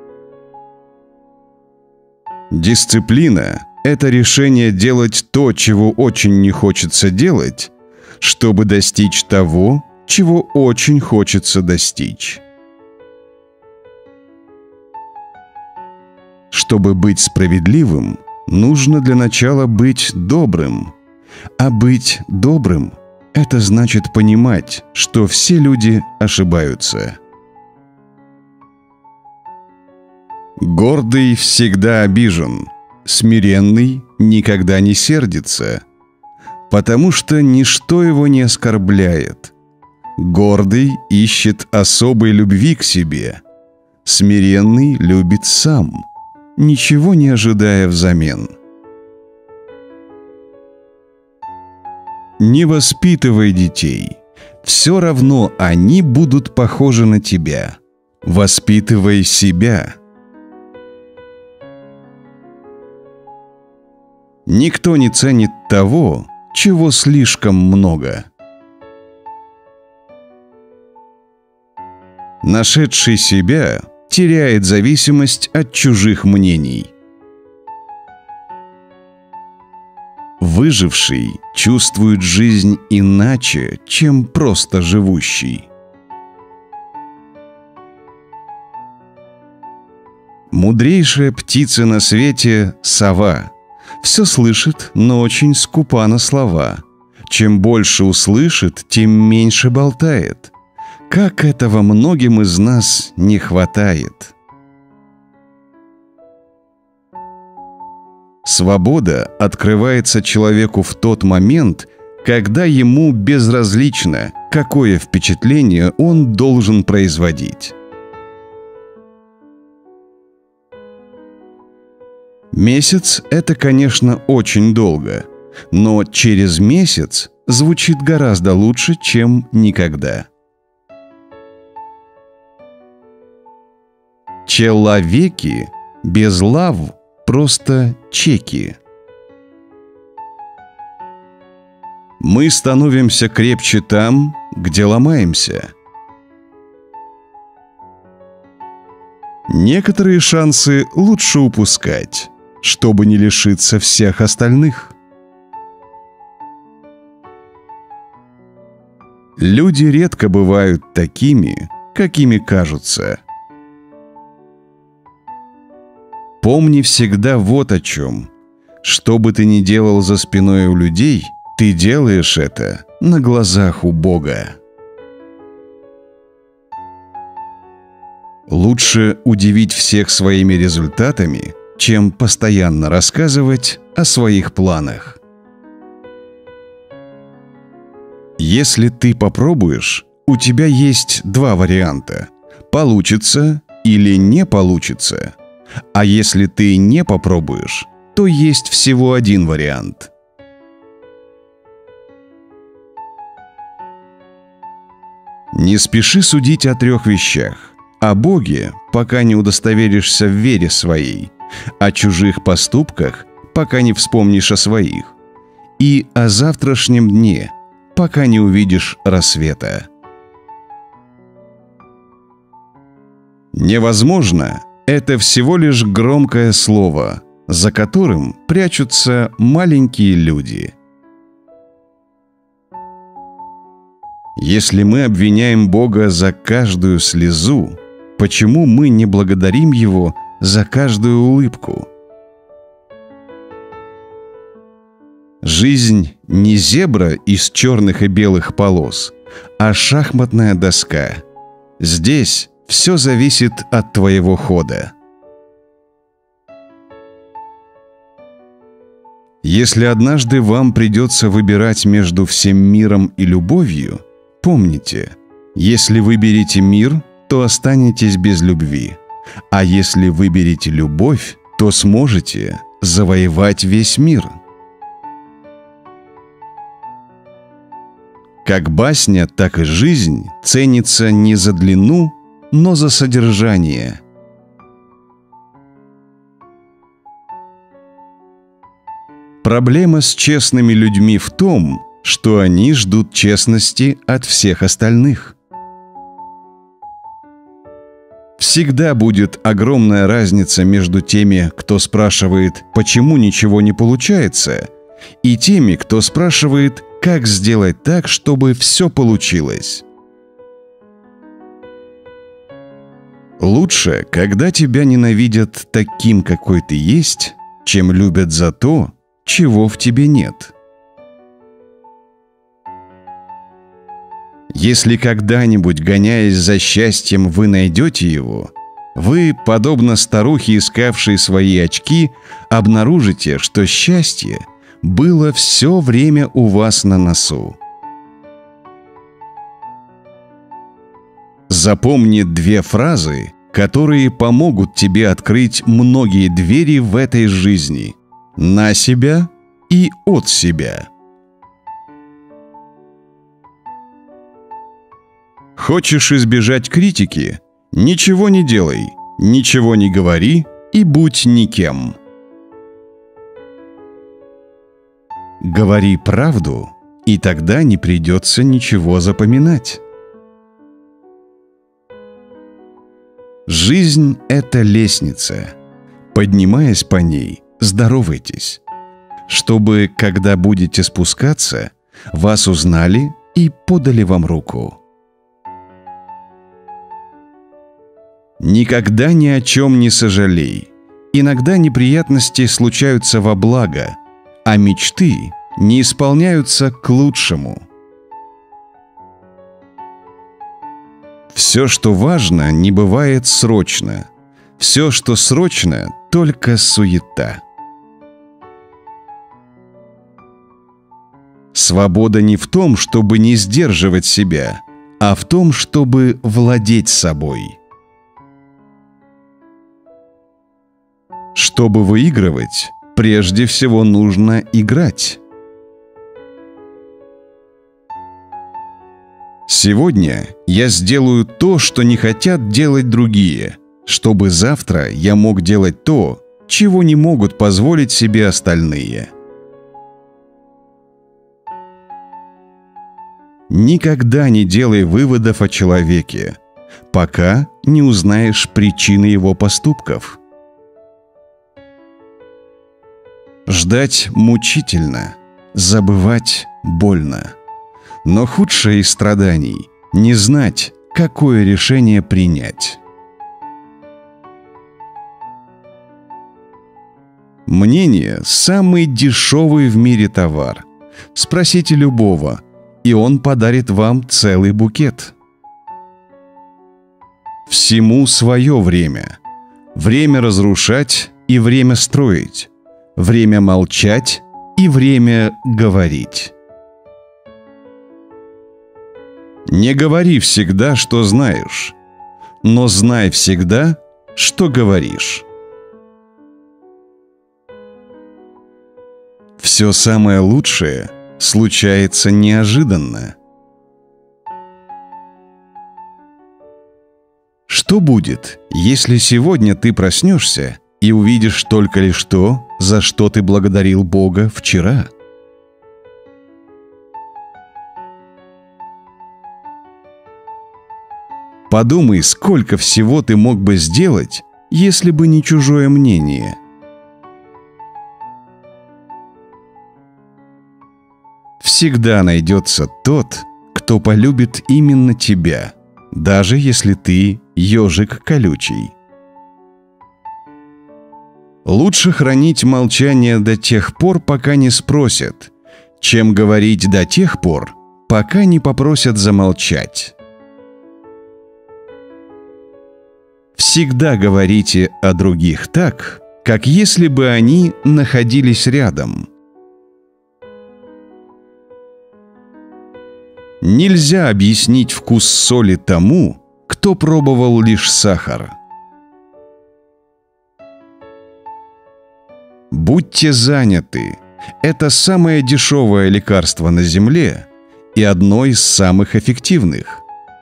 Дисциплина – это решение делать то, чего очень не хочется делать, чтобы достичь того, чего очень хочется достичь. Чтобы быть справедливым, нужно для начала быть добрым. А быть добрым – это значит понимать, что все люди ошибаются. Гордый всегда обижен, смиренный никогда не сердится, потому что ничто его не оскорбляет. Гордый ищет особой любви к себе, смиренный любит сам, ничего не ожидая взамен. Не воспитывай детей, все равно они будут похожи на тебя. Воспитывай себя. Никто не ценит того, чего слишком много. Нашедший себя теряет зависимость от чужих мнений. Выживший чувствует жизнь иначе, чем просто живущий. Мудрейшая птица на свете — сова. Все слышит, но очень скупа на слова. Чем больше услышит, тем меньше болтает. Как этого многим из нас не хватает. Свобода открывается человеку в тот момент, когда ему безразлично, какое впечатление он должен производить. Месяц – это, конечно, очень долго, но через месяц звучит гораздо лучше, чем никогда. Человеки без лав просто чеки. Мы становимся крепче там, где ломаемся. Некоторые шансы лучше упускать, чтобы не лишиться всех остальных. Люди редко бывают такими, какими кажутся. Помни всегда вот о чем. Что бы ты ни делал за спиной у людей, ты делаешь это на глазах у Бога. Лучше удивить всех своими результатами, чем постоянно рассказывать о своих планах. Если ты попробуешь, у тебя есть два варианта – получится или не получится. А если ты не попробуешь, то есть всего один вариант. Не спеши судить о трех вещах. О Боге, пока не удостоверишься в вере своей, о чужих поступках, пока не вспомнишь о своих, и о завтрашнем дне, пока не увидишь рассвета. Невозможно – это всего лишь громкое слово, за которым прячутся маленькие люди. Если мы обвиняем Бога за каждую слезу, почему мы не благодарим Его за каждую улыбку? Жизнь не зебра из черных и белых полос, а шахматная доска. Здесь все зависит от твоего хода. Если однажды вам придется выбирать между всем миром и любовью, помните, если выберете мир, то останетесь без любви, а если выберете любовь, то сможете завоевать весь мир. Как басня, так и жизнь ценится не за длину, но за содержание. Проблема с честными людьми в том, что они ждут честности от всех остальных. Всегда будет огромная разница между теми, кто спрашивает, почему ничего не получается, и теми, кто спрашивает, как сделать так, чтобы все получилось. Лучше, когда тебя ненавидят таким, какой ты есть, чем любят за то, чего в тебе нет. Если когда-нибудь, гоняясь за счастьем, вы найдете его, вы, подобно старухе, искавшей свои очки, обнаружите, что счастье было все время у вас на носу. Запомни две фразы, которые помогут тебе открыть многие двери в этой жизни: на себя и от себя. Хочешь избежать критики? Ничего не делай, ничего не говори и будь никем. Говори правду, и тогда не придется ничего запоминать. Жизнь – это лестница. Поднимаясь по ней, здоровайтесь, чтобы, когда будете спускаться, вас узнали и подали вам руку. Никогда ни о чем не сожалей. Иногда неприятности случаются во благо, а мечты не исполняются к лучшему. Все, что важно, не бывает срочно. Все, что срочно, только суета. Свобода не в том, чтобы не сдерживать себя, а в том, чтобы владеть собой. Чтобы выигрывать, прежде всего нужно играть. Сегодня я сделаю то, что не хотят делать другие, чтобы завтра я мог делать то, чего не могут позволить себе остальные. Никогда не делай выводов о человеке, пока не узнаешь причины его поступков. Ждать мучительно, забывать больно. Но худшее из страданий — не знать, какое решение принять. Мнение – самый дешевый в мире товар. Спросите любого, и он подарит вам целый букет. Всему свое время. Время разрушать и время строить. Время молчать и время говорить. Не говори всегда, что знаешь, но знай всегда, что говоришь. Все самое лучшее случается неожиданно. Что будет, если сегодня ты проснешься и увидишь только лишь то, за что ты благодарил Бога вчера? Подумай, сколько всего ты мог бы сделать, если бы не чужое мнение. Всегда найдется тот, кто полюбит именно тебя, даже если ты ежик колючий. Лучше хранить молчание до тех пор, пока не спросят, чем говорить до тех пор, пока не попросят замолчать. Всегда говорите о других так, как если бы они находились рядом. Нельзя объяснить вкус соли тому, кто пробовал лишь сахар. Будьте заняты. Это самое дешевое лекарство на земле и одно из самых эффективных.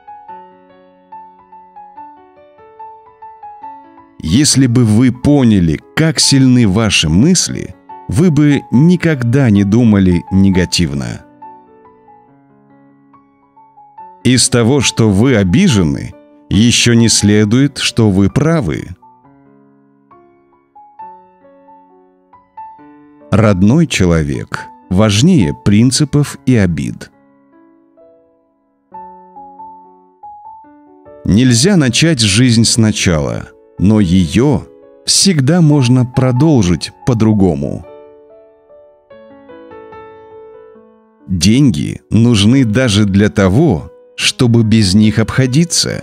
Если бы вы поняли, как сильны ваши мысли, вы бы никогда не думали негативно. Из того, что вы обижены, еще не следует, что вы правы. Родной человек важнее принципов и обид. Нельзя начать жизнь сначала, но ее всегда можно продолжить по-другому. Деньги нужны даже для того, чтобы без них обходиться.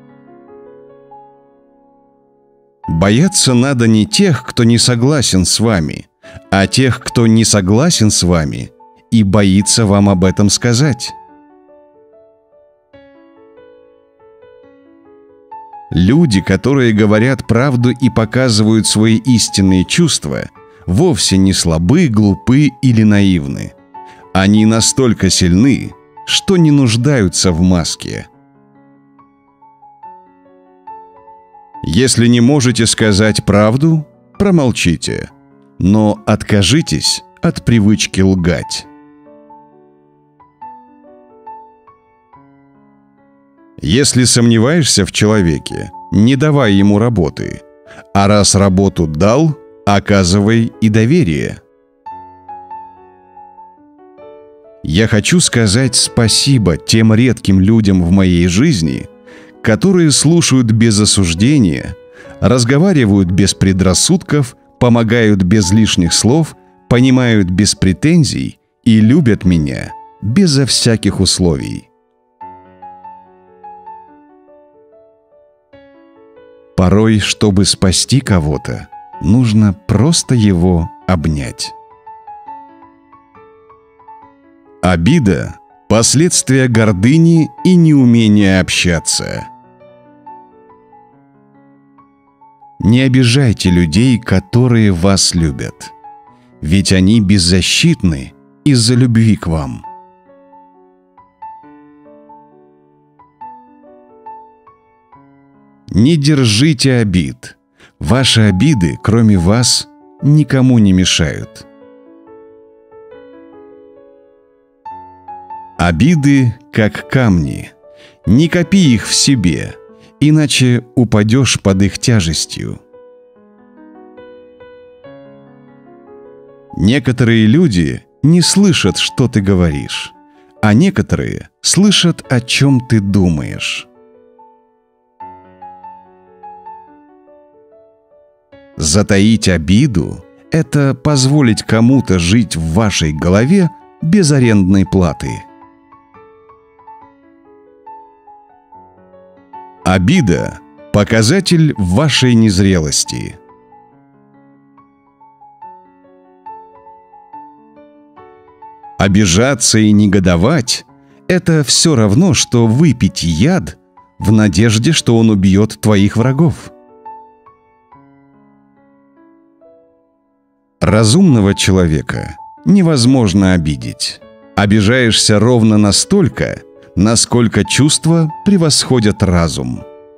Бояться надо не тех, кто не согласен с вами, а тех, кто не согласен с вами и боится вам об этом сказать. Люди, которые говорят правду и показывают свои истинные чувства, вовсе не слабы, глупы или наивны. Они настолько сильны, что не нуждаются в маске. Если не можете сказать правду, промолчите, но откажитесь от привычки лгать. Если сомневаешься в человеке, не давай ему работы, а раз работу дал, оказывай и доверие. Я хочу сказать спасибо тем редким людям в моей жизни, которые слушают без осуждения, разговаривают без предрассудков, помогают без лишних слов, понимают без претензий и любят меня безо всяких условий. Порой, чтобы спасти кого-то, нужно просто его обнять. Обида – последствия гордыни и неумения общаться. Не обижайте людей, которые вас любят, ведь они беззащитны из-за любви к вам. Не держите обид. Ваши обиды, кроме вас, никому не мешают. Обиды, как камни. Не копи их в себе, иначе упадешь под их тяжестью. Некоторые люди не слышат, что ты говоришь. а некоторые слышат, о чем ты думаешь. Затаить обиду – это позволить кому-то жить в вашей голове без арендной платы. Обида – показатель вашей незрелости. Обижаться и негодовать – это все равно, что выпить яд в надежде, что он убьет твоих врагов. Разумного человека невозможно обидеть. Обижаешься ровно настолько, насколько чувства превосходят разум.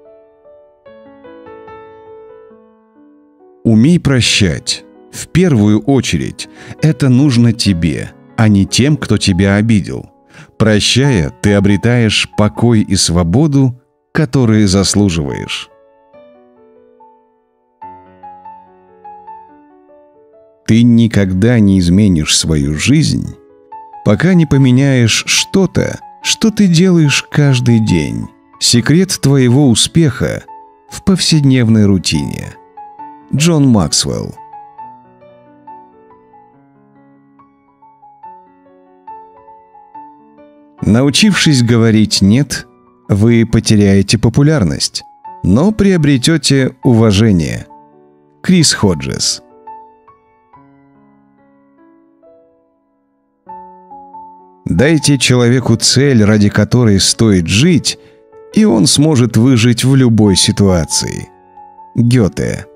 Умей прощать. В первую очередь это нужно тебе, а не тем, кто тебя обидел. Прощая, ты обретаешь покой и свободу, которые заслуживаешь. Ты никогда не изменишь свою жизнь, пока не поменяешь что-то, что ты делаешь каждый день. Секрет твоего успеха в повседневной рутине. Джон Максвелл. Научившись говорить «нет», вы потеряете популярность, но приобретете уважение. Крис Ходжес. Дайте человеку цель, ради которой стоит жить, и он сможет выжить в любой ситуации. Гёте.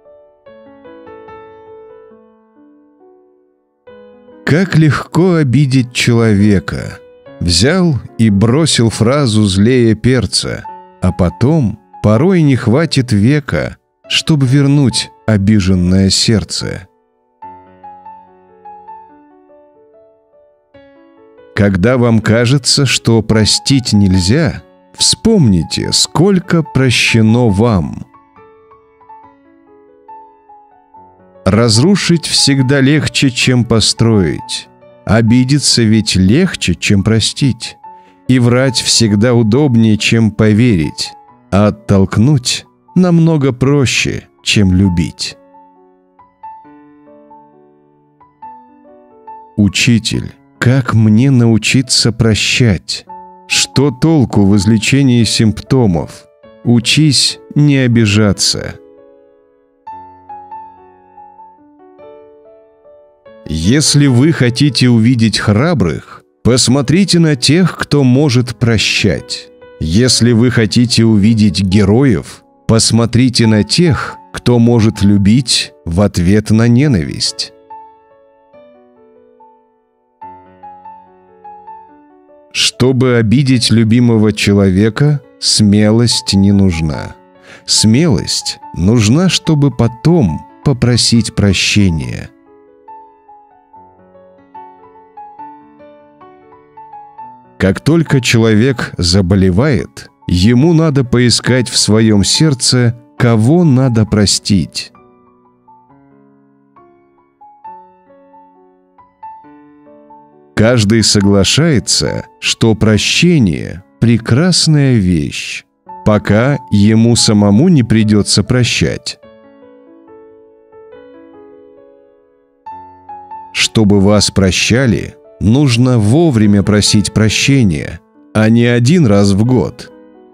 Как легко обидеть человека. Взял и бросил фразу злее перца, а потом порой не хватит века, чтобы вернуть обиженное сердце. Когда вам кажется, что простить нельзя, вспомните, сколько прощено вам. Разрушить всегда легче, чем построить. Обидеться ведь легче, чем простить. И врать всегда удобнее, чем поверить. А оттолкнуть намного проще, чем любить. Учитель, как мне научиться прощать? Что толку в излечении симптомов? Учись не обижаться. Если вы хотите увидеть храбрых, посмотрите на тех, кто может прощать. Если вы хотите увидеть героев, посмотрите на тех, кто может любить в ответ на ненависть. Чтобы обидеть любимого человека, смелость не нужна. Смелость нужна, чтобы потом попросить прощения. Как только человек заболевает, ему надо поискать в своем сердце, кого надо простить. Каждый соглашается, что прощение – прекрасная вещь, пока ему самому не придется прощать. Чтобы вас прощали, нужно вовремя просить прощения, а не один раз в год.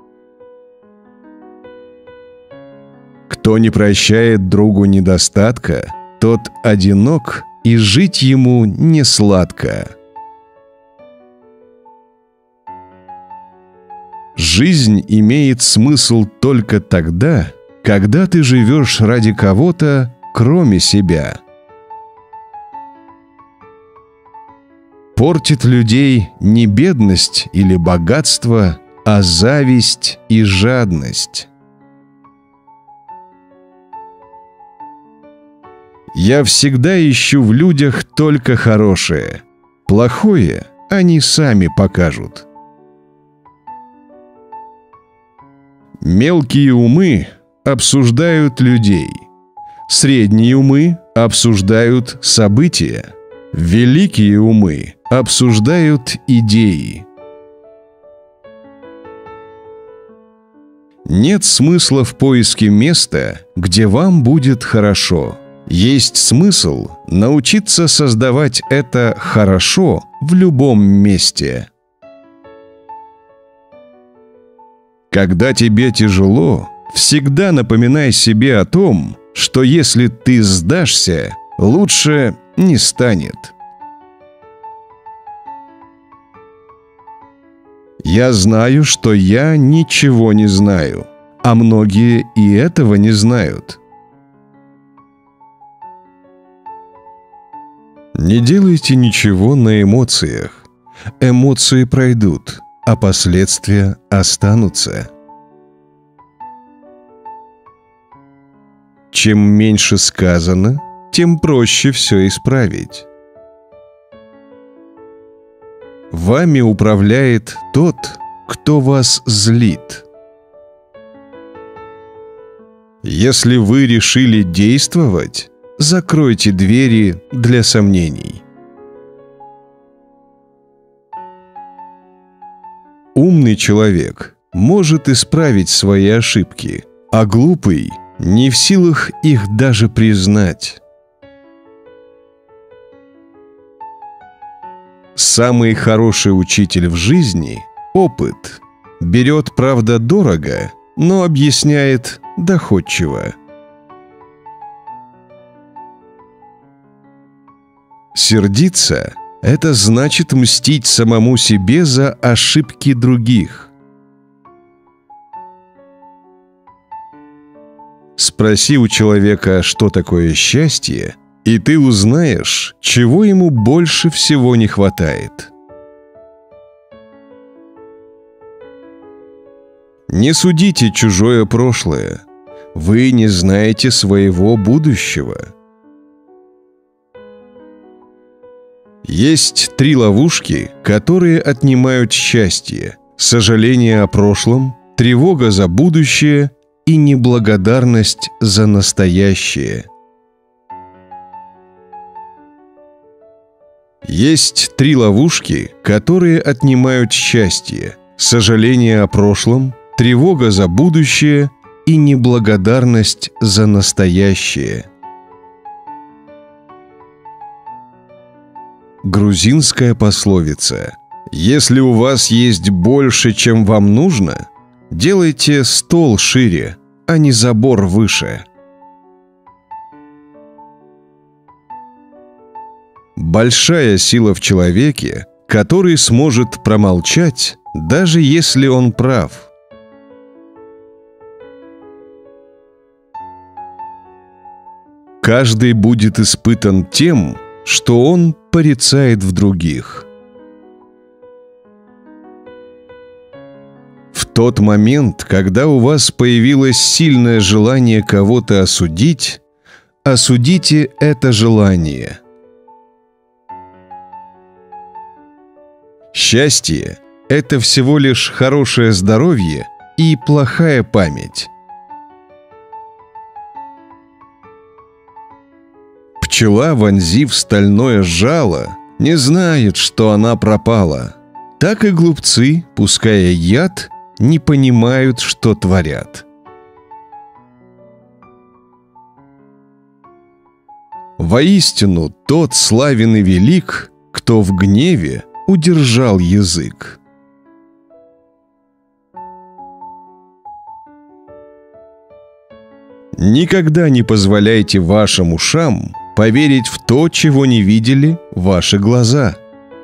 Кто не прощает другу недостатка, тот одинок, и жить ему не сладко. Жизнь имеет смысл только тогда, когда ты живешь ради кого-то, кроме себя. Портит людей не бедность или богатство, а зависть и жадность. Я всегда ищу в людях только хорошее. Плохое они сами покажут. Мелкие умы обсуждают людей. Средние умы обсуждают события. Великие умы обсуждают идеи. Нет смысла в поиске места, где вам будет хорошо. Есть смысл научиться создавать это хорошо в любом месте. Когда тебе тяжело, всегда напоминай себе о том, что если ты сдашься, лучше не станет. Я знаю, что я ничего не знаю, а многие и этого не знают. Не делайте ничего на эмоциях. Эмоции пройдут, а последствия останутся. Чем меньше сказано, тем проще все исправить. Вами управляет тот, кто вас злит. Если вы решили действовать, закройте двери для сомнений. Умный человек может исправить свои ошибки, а глупый не в силах их даже признать. Самый хороший учитель в жизни – опыт. Берет, правда, дорого, но объясняет доходчиво. Сердиться – это значит мстить самому себе за ошибки других. Спроси у человека, что такое счастье, и ты узнаешь, чего ему больше всего не хватает. Не судите чужое прошлое. Вы не знаете своего будущего. Есть три ловушки, которые отнимают счастье: сожаление о прошлом, тревога за будущее и неблагодарность за настоящее. Есть три ловушки, которые отнимают счастье: сожаление о прошлом, тревога за будущее и неблагодарность за настоящее. Грузинская пословица: «Если у вас есть больше, чем вам нужно, делайте стол шире, а не забор выше». Большая сила в человеке, который сможет промолчать, даже если он прав. Каждый будет испытан тем, что он порицает в других. В тот момент, когда у вас появилось сильное желание кого-то осудить, осудите это желание. Счастье – это всего лишь хорошее здоровье и плохая память. Пчела, вонзив стальное жало, не знает, что она пропала. Так и глупцы, пуская яд, не понимают, что творят. Воистину, тот славен и велик, кто в гневе удержал язык. Никогда не позволяйте вашим ушам поверить в то, чего не видели ваши глаза.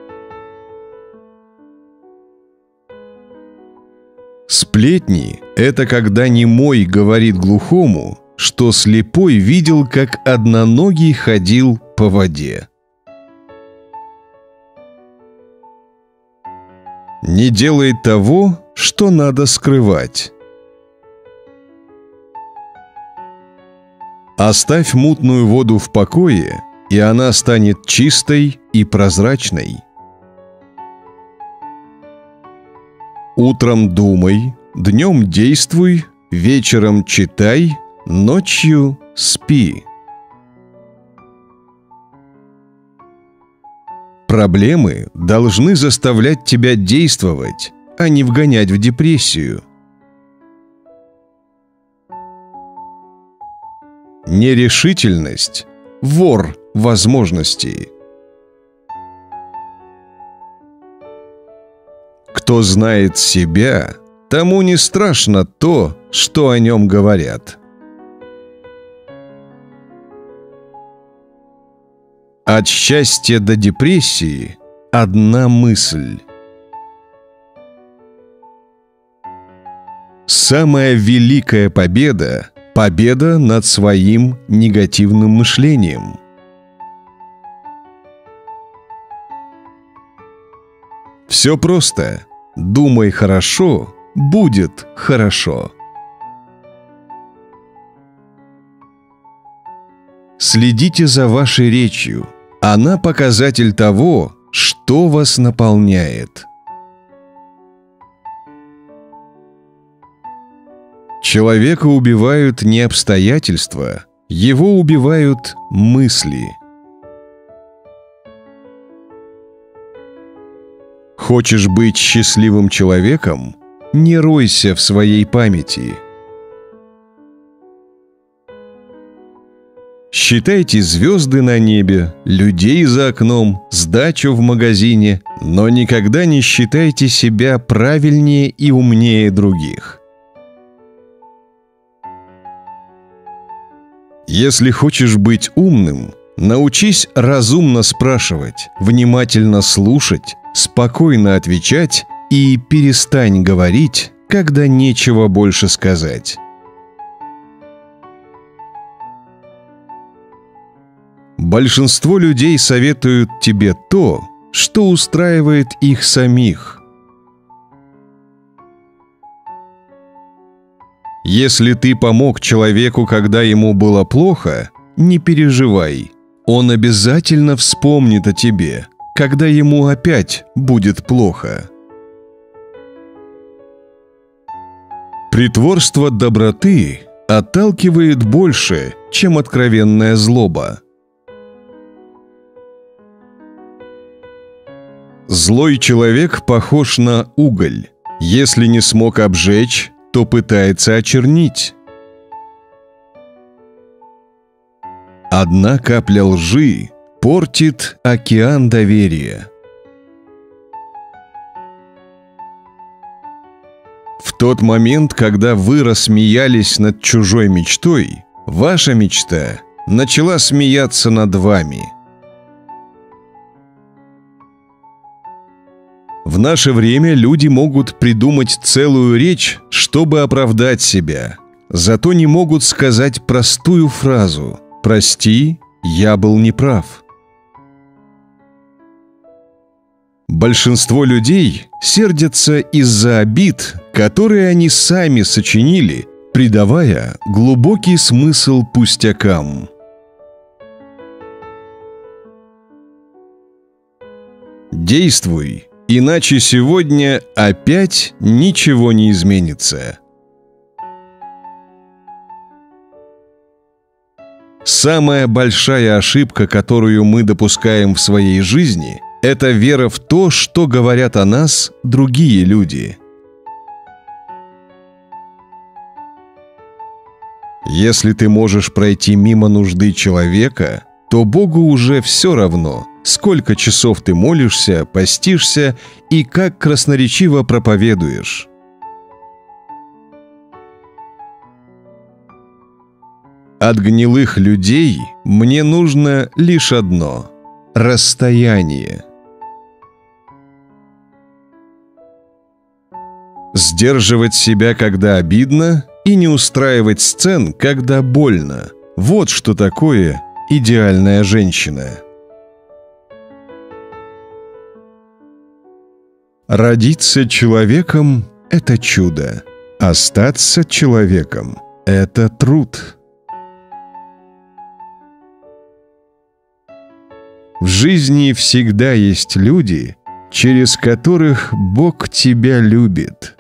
Сплетни – это когда немой говорит глухому, что слепой видел, как одноногий ходил по воде. Не делай того, что надо скрывать. Оставь мутную воду в покое, и она станет чистой и прозрачной. Утром думай, днем действуй, вечером читай, ночью спи. Проблемы должны заставлять тебя действовать, а не вгонять в депрессию. Нерешительность – вор возможностей. Кто знает себя, тому не страшно то, что о нем говорят. От счастья до депрессии одна мысль. Самая великая победа – победа над своим негативным мышлением. Все просто. Думай хорошо, будет хорошо. Следите за вашей речью. Она показатель того, что вас наполняет. Человека убивают не обстоятельства, его убивают мысли. Хочешь быть счастливым человеком? Не ройся в своей памяти. Считайте звезды на небе, людей за окном, сдачу в магазине, но никогда не считайте себя правильнее и умнее других. Если хочешь быть умным, научись разумно спрашивать, внимательно слушать, спокойно отвечать и перестань говорить, когда нечего больше сказать. Большинство людей советуют тебе то, что устраивает их самих. Если ты помог человеку, когда ему было плохо, не переживай. Он обязательно вспомнит о тебе, когда ему опять будет плохо. Притворство доброты отталкивает больше, чем откровенная злоба. Злой человек похож на уголь. Если не смог обжечь, то пытается очернить. Одна капля лжи портит океан доверия. В тот момент, когда вы рассмеялись над чужой мечтой, ваша мечта начала смеяться над вами. В наше время люди могут придумать целую речь, чтобы оправдать себя. Зато не могут сказать простую фразу «Прости, я был неправ». Большинство людей сердятся из-за обид, которые они сами сочинили, придавая глубокий смысл пустякам. Действуй, иначе сегодня опять ничего не изменится. Самая большая ошибка, которую мы допускаем в своей жизни, это вера в то, что говорят о нас другие люди. Если ты можешь пройти мимо нужды человека, то Богу уже все равно, сколько часов ты молишься, постишься и как красноречиво проповедуешь. От гнилых людей мне нужно лишь одно – расстояние. Сдерживать себя, когда обидно, и не устраивать сцен, когда больно – вот что такое идеальная женщина. Родиться человеком – это чудо. Остаться человеком – это труд. В жизни всегда есть люди, через которых Бог тебя любит.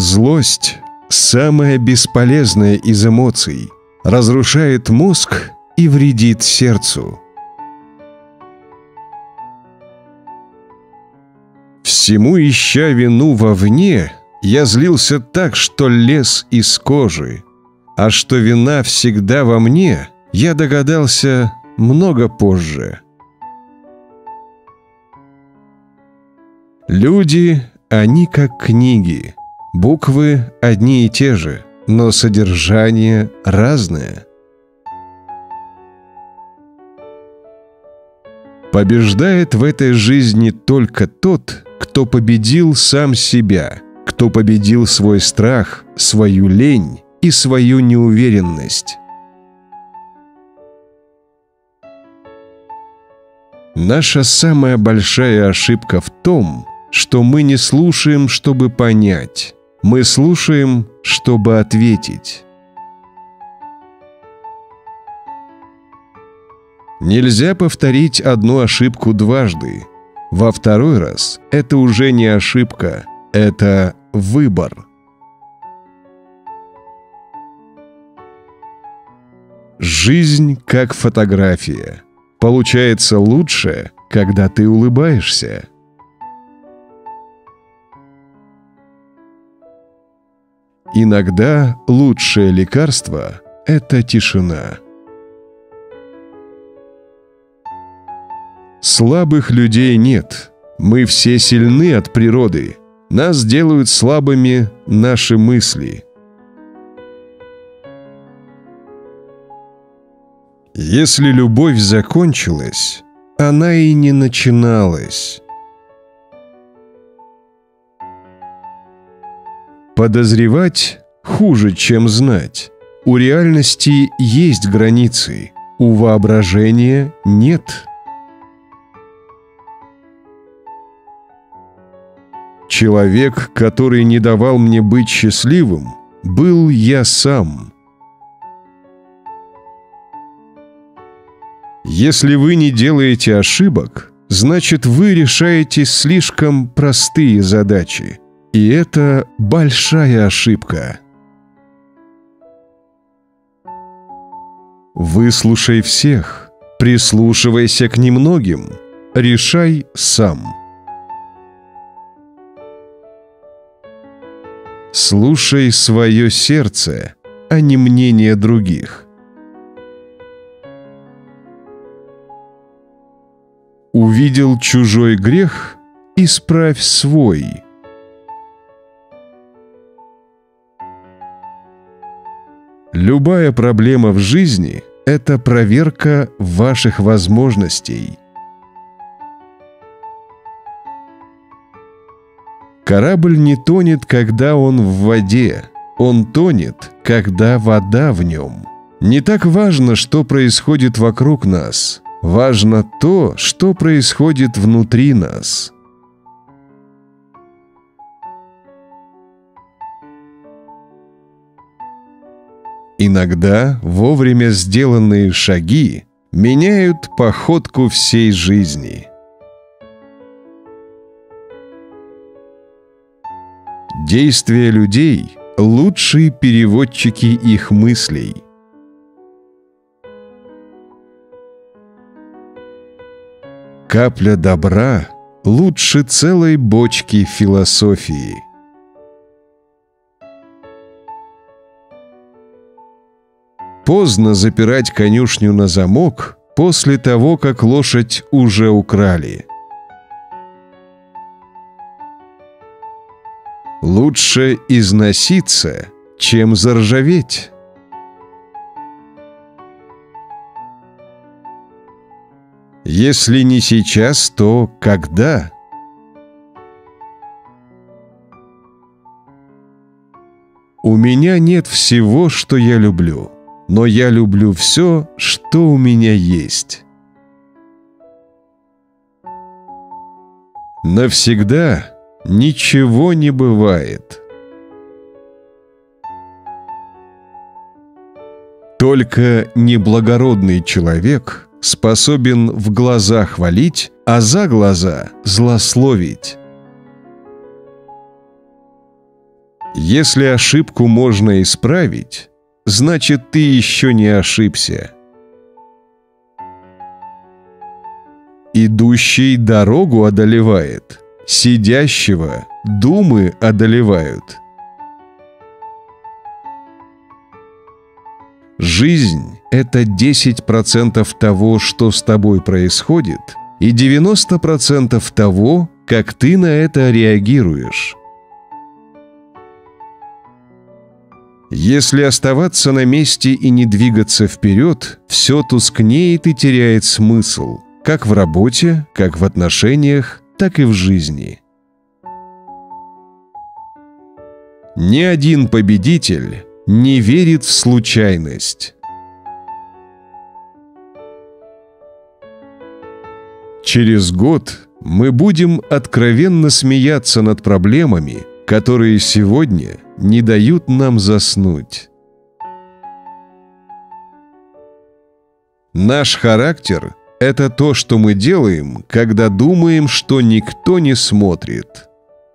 Злость – самая бесполезная из эмоций, разрушает мозг и вредит сердцу. Всему ища вину вовне, я злился так, что лез из кожи. А что вина всегда во мне, я догадался много позже. Люди, они как книги. Буквы одни и те же, но содержание разное. Побеждает в этой жизни только тот, кто победил сам себя, кто победил свой страх, свою лень и свою неуверенность. Наша самая большая ошибка в том, что мы не слушаем, чтобы понять. Мы слушаем, чтобы ответить. Нельзя повторить одну ошибку дважды. Во второй раз это уже не ошибка, это выбор. Жизнь как фотография. Получается лучше, когда ты улыбаешься. Иногда лучшее лекарство – это тишина. Слабых людей нет. Мы все сильны от природы. Нас делают слабыми наши мысли. Если любовь закончилась, она и не начиналась. Подозревать хуже, чем знать. У реальности есть границы, у воображения нет. Человек, который не давал мне быть счастливым, был я сам. Если вы не делаете ошибок, значит, вы решаете слишком простые задачи. И это большая ошибка. Выслушай всех, прислушивайся к немногим, решай сам. Слушай свое сердце, а не мнение других. Увидел чужой грех – исправь свой. Любая проблема в жизни – это проверка ваших возможностей. Корабль не тонет, когда он в воде. Он тонет, когда вода в нем. Не так важно, что происходит вокруг нас. Важно то, что происходит внутри нас. Иногда вовремя сделанные шаги меняют походку всей жизни. Действия людей – лучшие переводчики их мыслей. Капля добра лучше целой бочки философии. Поздно запирать конюшню на замок после того, как лошадь уже украли. Лучше износиться, чем заржаветь. Если не сейчас, то когда? У меня нет всего, что я люблю, но я люблю все, что у меня есть. Навсегда ничего не бывает. Только неблагородный человек способен в глаза хвалить, а за глаза злословить. Если ошибку можно исправить, значит, ты еще не ошибся. Идущий дорогу одолевает, сидящего думы одолевают. Жизнь – это десять процентов того, что с тобой происходит, и девяносто процентов того, как ты на это реагируешь. Если оставаться на месте и не двигаться вперед, все тускнеет и теряет смысл, как в работе, как в отношениях, так и в жизни. Ни один победитель не верит в случайность. Через год мы будем откровенно смеяться над проблемами, которые сегодня не дают нам заснуть. Наш характер – это то, что мы делаем, когда думаем, что никто не смотрит.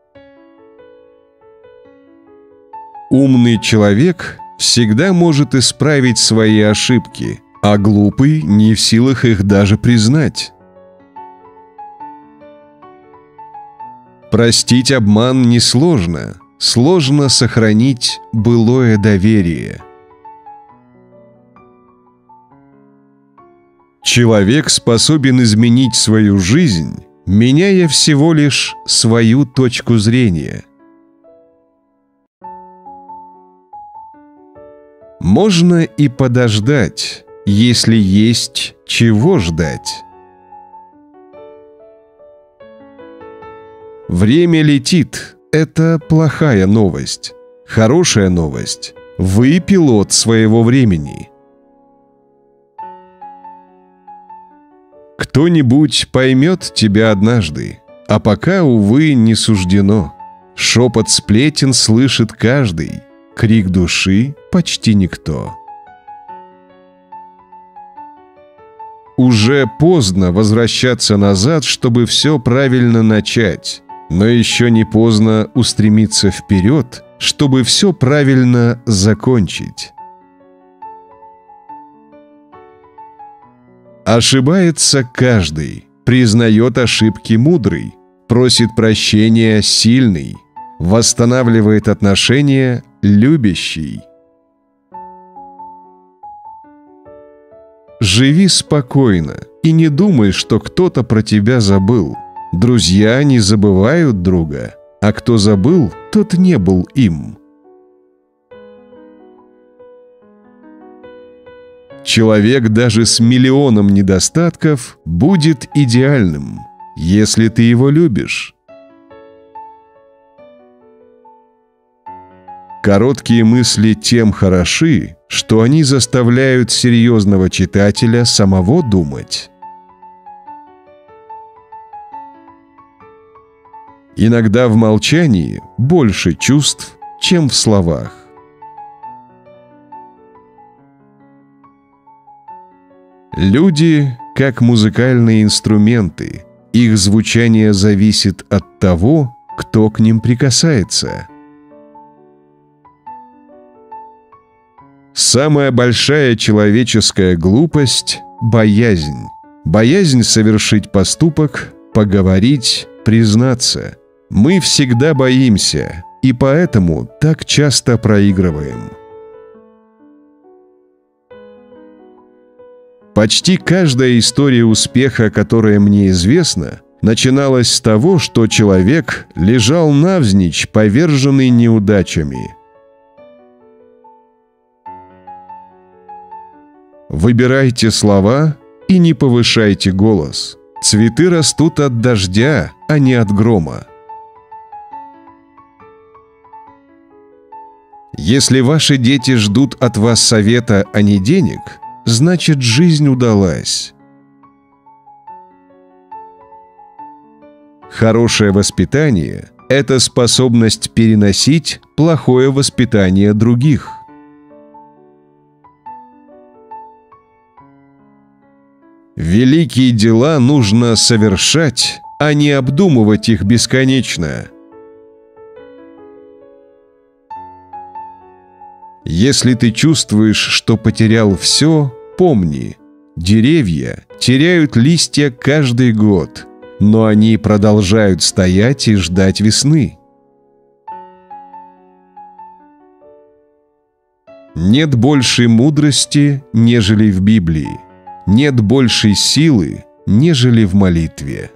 Умный человек всегда может исправить свои ошибки, а глупый не в силах их даже признать. Простить обман несложно, сложно сохранить былое доверие. Человек способен изменить свою жизнь, меняя всего лишь свою точку зрения. Можно и подождать, если есть чего ждать. Время летит. Это плохая новость. Хорошая новость. Вы пилот своего времени. Кто-нибудь поймет тебя однажды, а пока, увы, не суждено. Шепот сплетен слышит каждый, крик души почти никто. Уже поздно возвращаться назад, чтобы все правильно начать. Но еще не поздно устремиться вперед, чтобы все правильно закончить. Ошибается каждый, признает ошибки мудрый, просит прощения сильный, восстанавливает отношения любящий. Живи спокойно и не думай, что кто-то про тебя забыл. Друзья не забывают друга, а кто забыл, тот не был им. Человек даже с миллионом недостатков будет идеальным, если ты его любишь. Короткие мысли тем хороши, что они заставляют серьезного читателя самого думать. Иногда в молчании больше чувств, чем в словах. Люди как музыкальные инструменты. Их звучание зависит от того, кто к ним прикасается. Самая большая человеческая глупость – боязнь. Боязнь совершить поступок, поговорить, признаться. Мы всегда боимся, и поэтому так часто проигрываем. Почти каждая история успеха, которая мне известна, начиналась с того, что человек лежал навзничь, поверженный неудачами. Выбирайте слова и не повышайте голос. Цветы растут от дождя, а не от грома. Если ваши дети ждут от вас совета, а не денег, значит, жизнь удалась. Хорошее воспитание – это способность переносить плохое воспитание других. Великие дела нужно совершать, а не обдумывать их бесконечно. Если ты чувствуешь, что потерял все, помни, деревья теряют листья каждый год, но они продолжают стоять и ждать весны. Нет большей мудрости, нежели в Библии. Нет большей силы, нежели в молитве.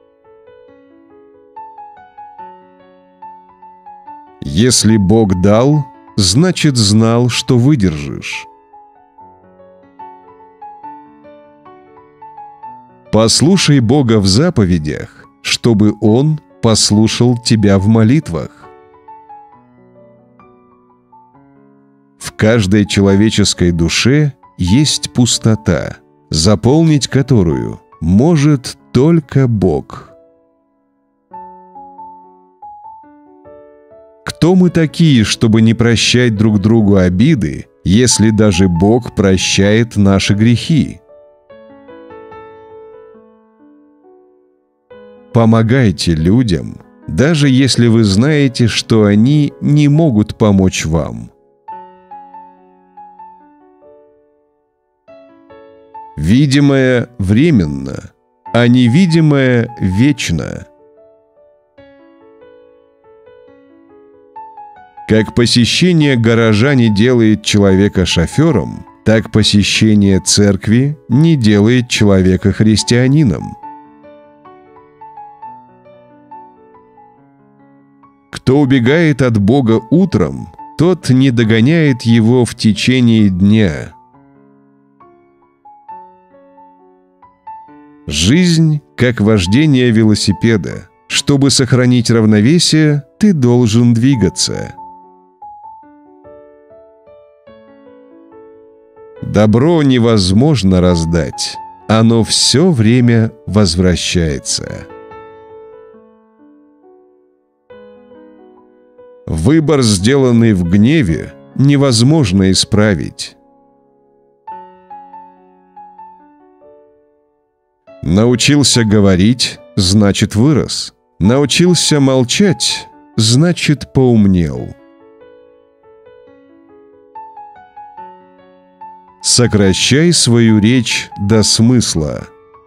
Если Бог дал, значит, знал, что выдержишь. Послушай Бога в заповедях, чтобы Он послушал тебя в молитвах. В каждой человеческой душе есть пустота, заполнить которую может только Бог. Кто мы такие, чтобы не прощать друг другу обиды, если даже Бог прощает наши грехи? Помогайте людям, даже если вы знаете, что они не могут помочь вам. Видимое временно, а невидимое вечно. Как посещение гаража не делает человека шофером, так посещение церкви не делает человека христианином. Кто убегает от Бога утром, тот не догоняет Его в течение дня. Жизнь как вождение велосипеда. Чтобы сохранить равновесие, ты должен двигаться. Добро невозможно раздать, оно все время возвращается. Выбор, сделанный в гневе, невозможно исправить. Научился говорить, значит, вырос. Научился молчать, значит, поумнел. Сокращай свою речь до смысла.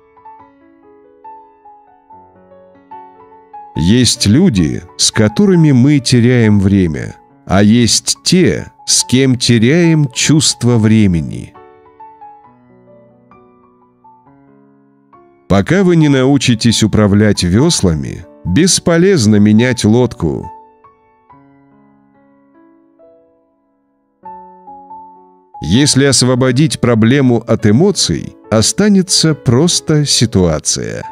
Есть люди, с которыми мы теряем время, а есть те, с кем теряем чувство времени. Пока вы не научитесь управлять веслами, бесполезно менять лодку. Если освободить проблему от эмоций, останется просто ситуация.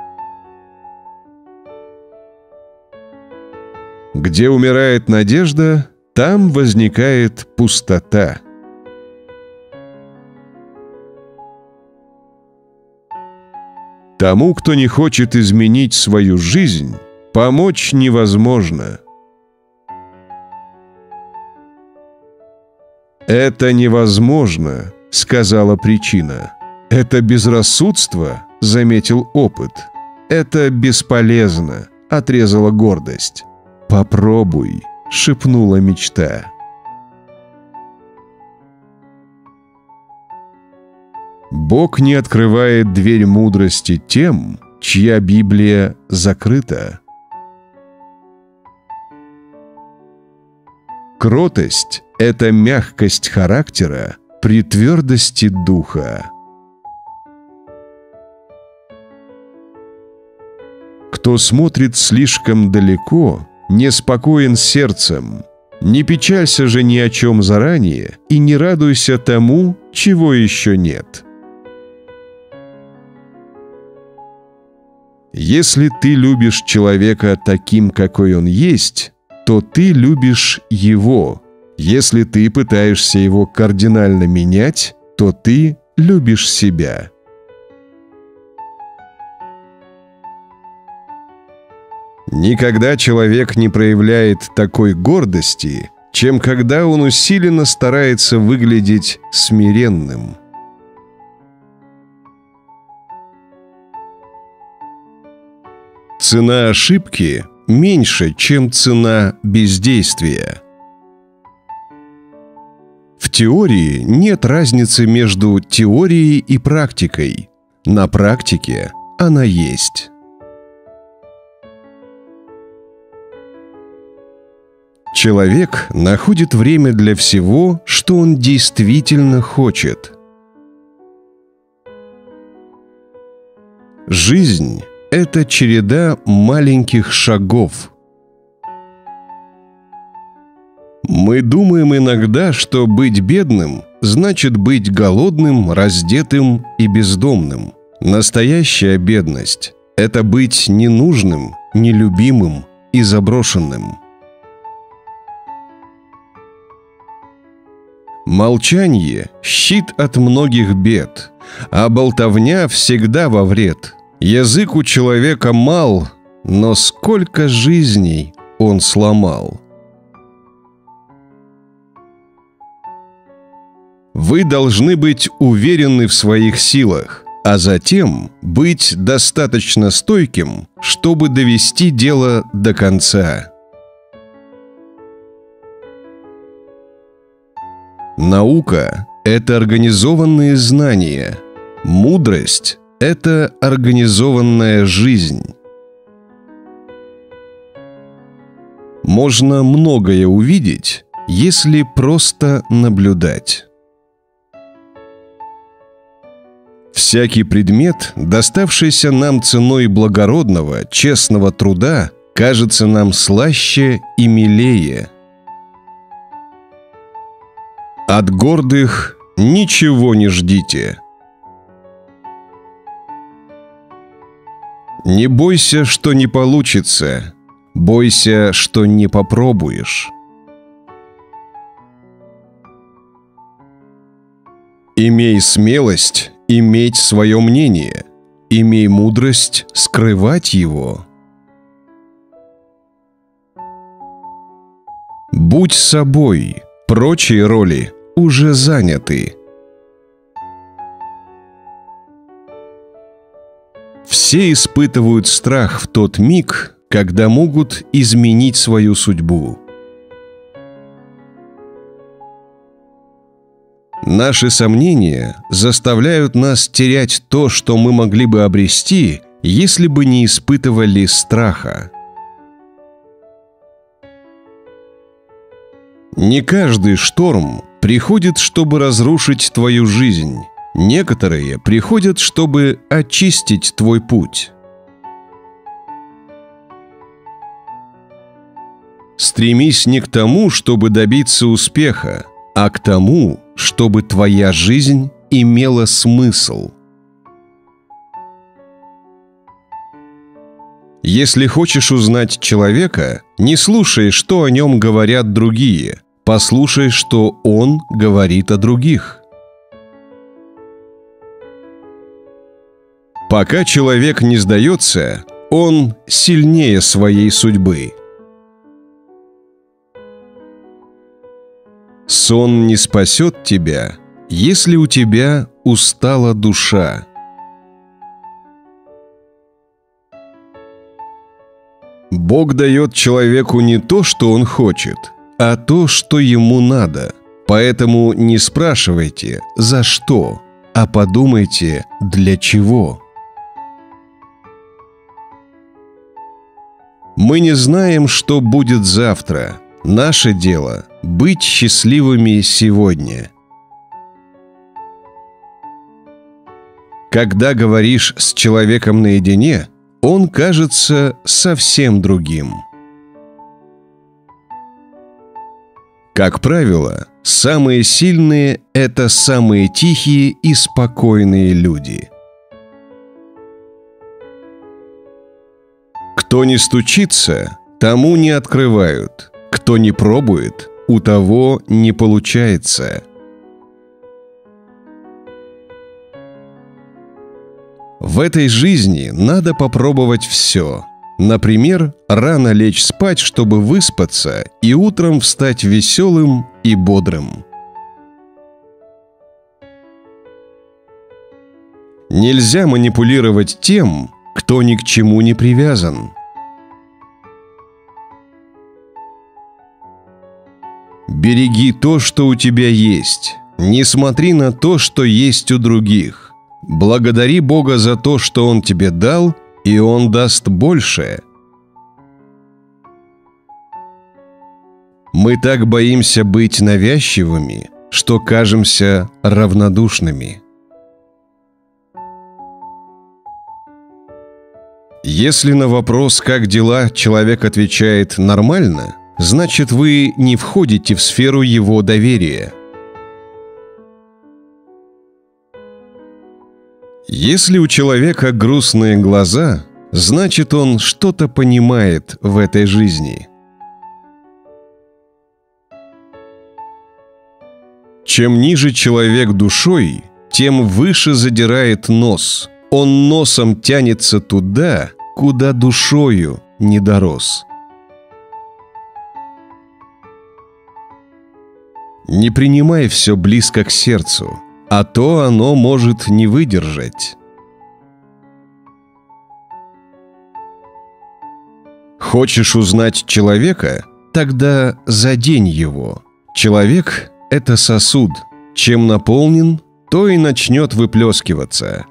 Где умирает надежда, там возникает пустота. Тому, кто не хочет изменить свою жизнь, помочь невозможно. «Это невозможно», — сказала причина. «Это безрассудство», — заметил опыт. «Это бесполезно», — отрезала гордость. «Попробуй», — шепнула мечта. Бог не открывает дверь мудрости тем, чья Библия закрыта. Кротость — это мягкость характера при твердости духа. Кто смотрит слишком далеко, неспокоен сердцем. Не печалься же ни о чем заранее и не радуйся тому, чего еще нет. Если ты любишь человека таким, какой он есть, то ты любишь его. Если ты пытаешься его кардинально менять, то ты любишь себя. Никогда человек не проявляет такой гордости, чем когда он усиленно старается выглядеть смиренным. Цена ошибки меньше, чем цена бездействия. В теории нет разницы между теорией и практикой. На практике она есть. Человек находит время для всего, что он действительно хочет. Жизнь – это череда маленьких шагов. Мы думаем иногда, что быть бедным значит быть голодным, раздетым и бездомным. Настоящая бедность – это быть ненужным, нелюбимым и заброшенным. Молчание – щит от многих бед, а болтовня всегда во вред. Язык у человека мал, но сколько жизней он сломал. Вы должны быть уверены в своих силах, а затем быть достаточно стойким, чтобы довести дело до конца. Наука – это организованные знания. Мудрость – это организованная жизнь. Можно многое увидеть, если просто наблюдать. Всякий предмет, доставшийся нам ценой благородного, честного труда, кажется нам слаще и милее. От гордых ничего не ждите. Не бойся, что не получится. Бойся, что не попробуешь. Имей смелость иметь свое мнение. Имей мудрость скрывать его. Будь собой. Прочие роли уже заняты. Все испытывают страх в тот миг, когда могут изменить свою судьбу. Наши сомнения заставляют нас терять то, что мы могли бы обрести, если бы не испытывали страха. Не каждый шторм приходит, чтобы разрушить твою жизнь. Некоторые приходят, чтобы очистить твой путь. Стремись не к тому, чтобы добиться успеха, а к тому, чтобы твоя жизнь имела смысл. Если хочешь узнать человека, не слушай, что о нем говорят другие. Послушай, что он говорит о других. Пока человек не сдается, он сильнее своей судьбы. Сон не спасет тебя, если у тебя устала душа. Бог дает человеку не то, что он хочет, а то, что ему надо. Поэтому не спрашивайте, за что, а подумайте, для чего. Мы не знаем, что будет завтра. Наше дело – быть счастливыми сегодня. Когда говоришь с человеком наедине, он кажется совсем другим. Как правило, самые сильные – это самые тихие и спокойные люди. Кто не стучится, тому не открывают. Кто не пробует, у того не получается. В этой жизни надо попробовать все. Например, рано лечь спать, чтобы выспаться, и утром встать веселым и бодрым. Нельзя манипулировать тем, кто ни к чему не привязан. Береги то, что у тебя есть. Не смотри на то, что есть у других. Благодари Бога за то, что Он тебе дал, и Он даст большее. Мы так боимся быть навязчивыми, что кажемся равнодушными. Если на вопрос «как дела?» человек отвечает «нормально», значит, вы не входите в сферу его доверия. Если у человека грустные глаза, значит, он что-то понимает в этой жизни. Чем ниже человек душой, тем выше задирает нос. Он носом тянется туда, куда душою не дорос. Не принимай все близко к сердцу, а то оно может не выдержать. Хочешь узнать человека? Тогда задень его. Человек – это сосуд. Чем наполнен, то и начнет выплескиваться.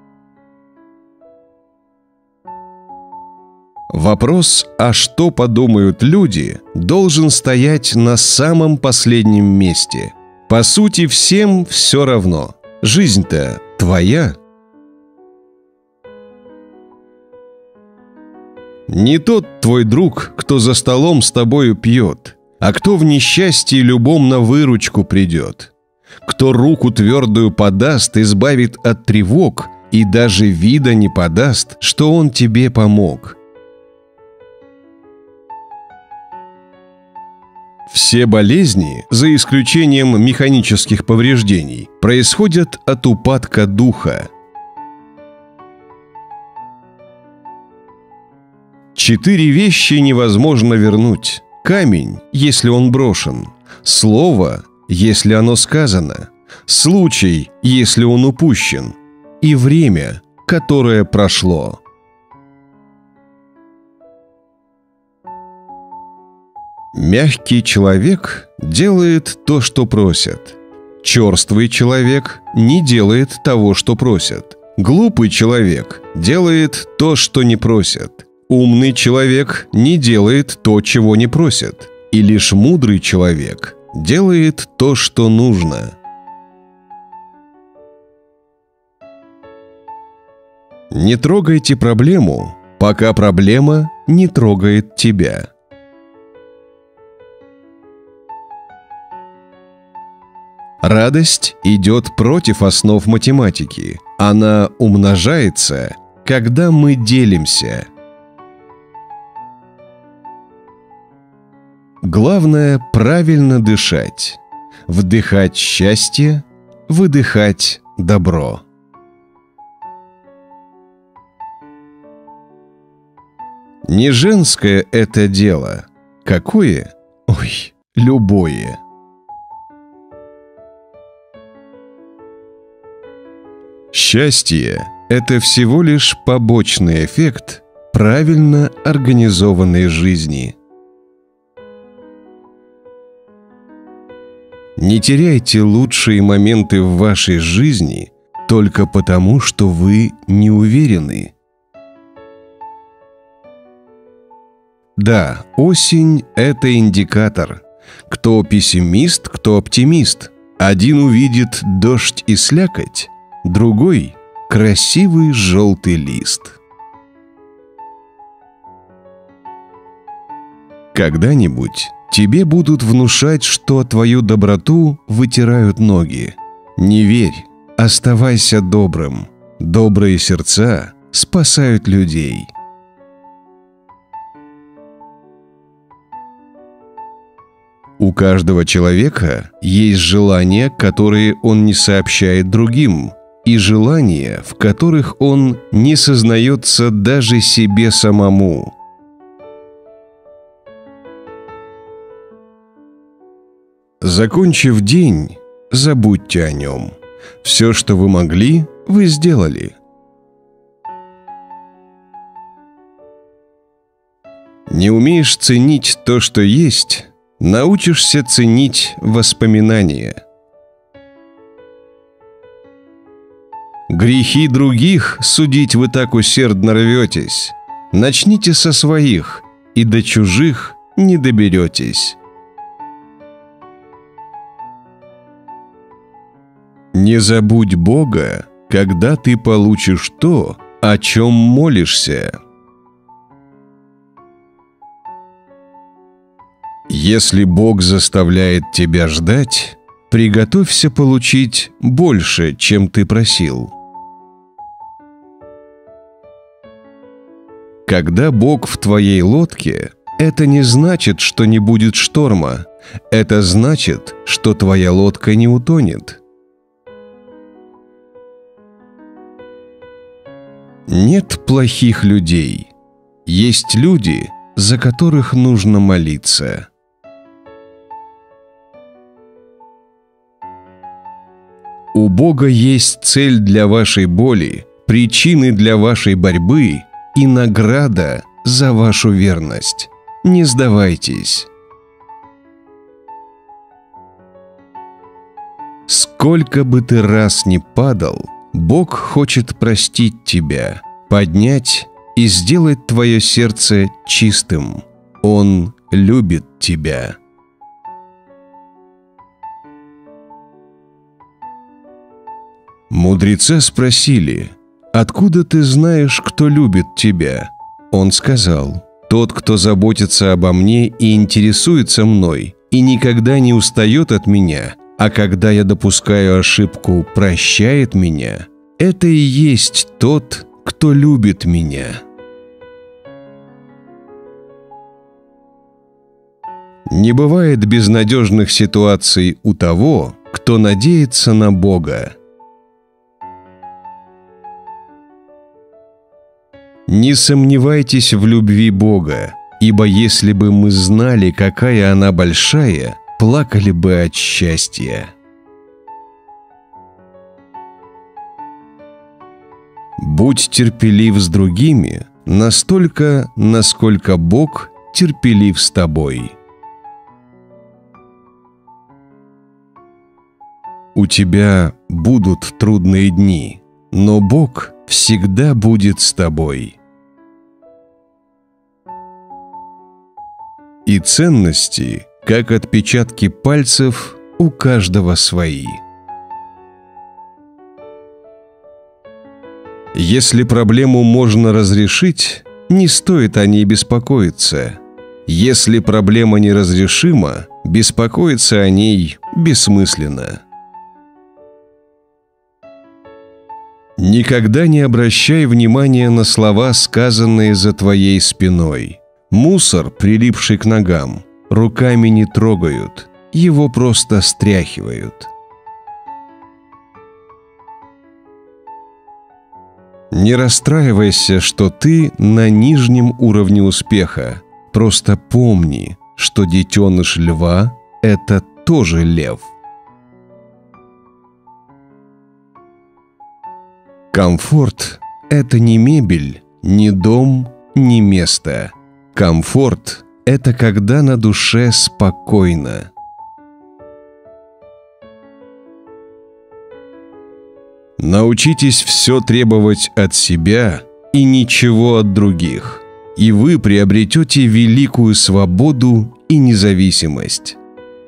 Вопрос «а что подумают люди?» должен стоять на самом последнем месте. По сути, всем все равно. Жизнь-то твоя. Не тот твой друг, кто за столом с тобою пьет, а кто в несчастье любом на выручку придет. Кто руку твердую подаст, избавит от тревог и даже вида не подаст, что он тебе помог. Все болезни, за исключением механических повреждений, происходят от упадка духа. Четыре вещи невозможно вернуть. Камень, если он брошен. Слово, если оно сказано. Случай, если он упущен. И время, которое прошло. Мягкий человек делает то, что просят. Черствый человек не делает того, что просят. Глупый человек делает то, что не просят. Умный человек не делает то, чего не просят. И лишь мудрый человек делает то, что нужно. Не трогайте проблему, пока проблема не трогает тебя. Радость идет против основ математики. Она умножается, когда мы делимся. Главное – правильно дышать. Вдыхать счастье, выдыхать добро. Не женское это дело. Какое? Ой, любое. Счастье – это всего лишь побочный эффект правильно организованной жизни. Не теряйте лучшие моменты в вашей жизни только потому, что вы не уверены. Да, осень – это индикатор. Кто пессимист, кто оптимист. Один увидит дождь и слякоть, другой – красивый желтый лист. Когда-нибудь тебе будут внушать, что твою доброту вытирают ноги. Не верь, оставайся добрым. Добрые сердца спасают людей. У каждого человека есть желания, которые он не сообщает другим, и желания, в которых он не сознается даже себе самому. Закончив день, забудьте о нем. Все, что вы могли, вы сделали. Не умеешь ценить то, что есть, научишься ценить воспоминания. Грехи других судить вы так усердно рветесь. Начните со своих, и до чужих не доберетесь. Не забудь Бога, когда ты получишь то, о чем молишься. Если Бог заставляет тебя ждать, приготовься получить больше, чем ты просил. Когда Бог в твоей лодке, это не значит, что не будет шторма. Это значит, что твоя лодка не утонет. Нет плохих людей. Есть люди, за которых нужно молиться. У Бога есть цель для вашей боли, причины для вашей борьбы и награда за вашу верность. Не сдавайтесь. Сколько бы ты раз ни падал, Бог хочет простить тебя, поднять и сделать твое сердце чистым. Он любит тебя. Мудреца спросили: «Откуда ты знаешь, кто любит тебя?» Он сказал: «Тот, кто заботится обо мне и интересуется мной, и никогда не устает от меня, а когда я допускаю ошибку, прощает меня, это и есть тот, кто любит меня». Не бывает безнадежных ситуаций у того, кто надеется на Бога. Не сомневайтесь в любви Бога, ибо если бы мы знали, какая она большая, плакали бы от счастья. Будь терпелив с другими настолько, насколько Бог терпелив с тобой. У тебя будут трудные дни, но Бог всегда будет с тобой. И ценности, как отпечатки пальцев, у каждого свои. Если проблему можно разрешить, не стоит о ней беспокоиться. Если проблема неразрешима, беспокоиться о ней бессмысленно. Никогда не обращай внимания на слова, сказанные за твоей спиной. Мусор, прилипший к ногам, руками не трогают, его просто стряхивают. Не расстраивайся, что ты на нижнем уровне успеха. Просто помни, что детеныш льва – это тоже лев. Комфорт – это не мебель, не дом, не место. Комфорт – это когда на душе спокойно. Научитесь все требовать от себя и ничего от других, и вы приобретете великую свободу и независимость.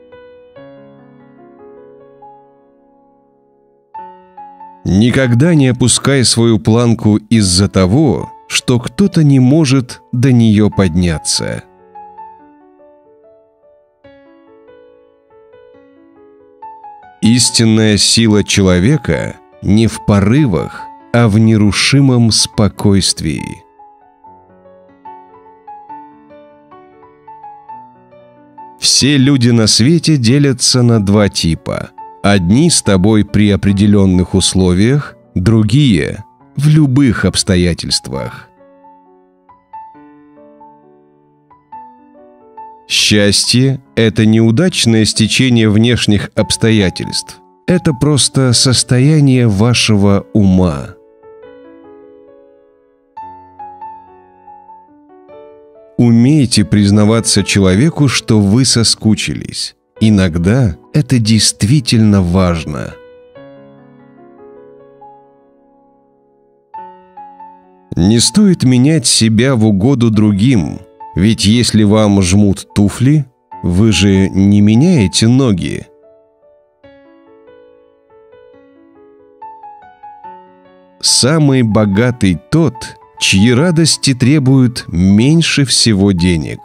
Никогда не опускай свою планку из-за того, что кто-то не может до нее подняться. Истинная сила человека не в порывах, а в нерушимом спокойствии. Все люди на свете делятся на два типа. Одни с тобой при определенных условиях, другие в любых обстоятельствах. Счастье – это неудачное стечение внешних обстоятельств. Это просто состояние вашего ума. Умейте признаваться человеку, что вы соскучились. Иногда это действительно важно. Не стоит менять себя в угоду другим, ведь если вам жмут туфли, вы же не меняете ноги. Самый богатый тот, чьи радости требуют меньше всего денег.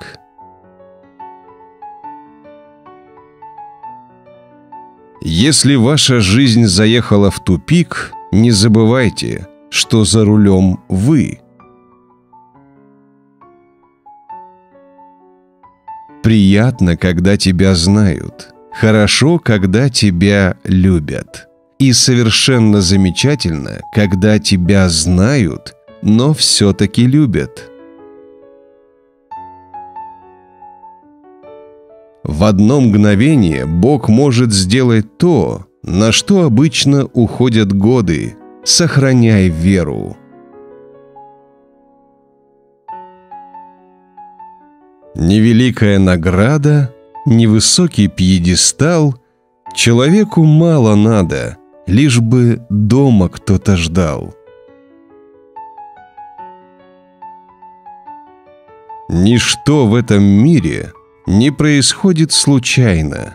Если ваша жизнь заехала в тупик, не забывайте, что за рулем вы. Приятно, когда тебя знают. Хорошо, когда тебя любят. И совершенно замечательно, когда тебя знают, но все-таки любят. В одно мгновение Бог может сделать то, на что обычно уходят годы. Сохраняй веру. Невеликая награда, невысокий пьедестал, человеку мало надо, лишь бы дома кто-то ждал. Ничто в этом мире не происходит случайно.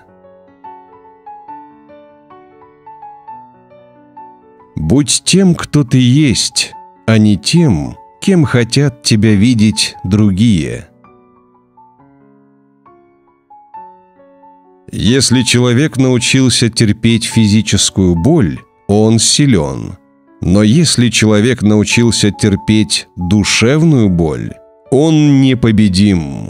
Будь тем, кто ты есть, а не тем, кем хотят тебя видеть другие. Если человек научился терпеть физическую боль, он силен. Но если человек научился терпеть душевную боль, он непобедим.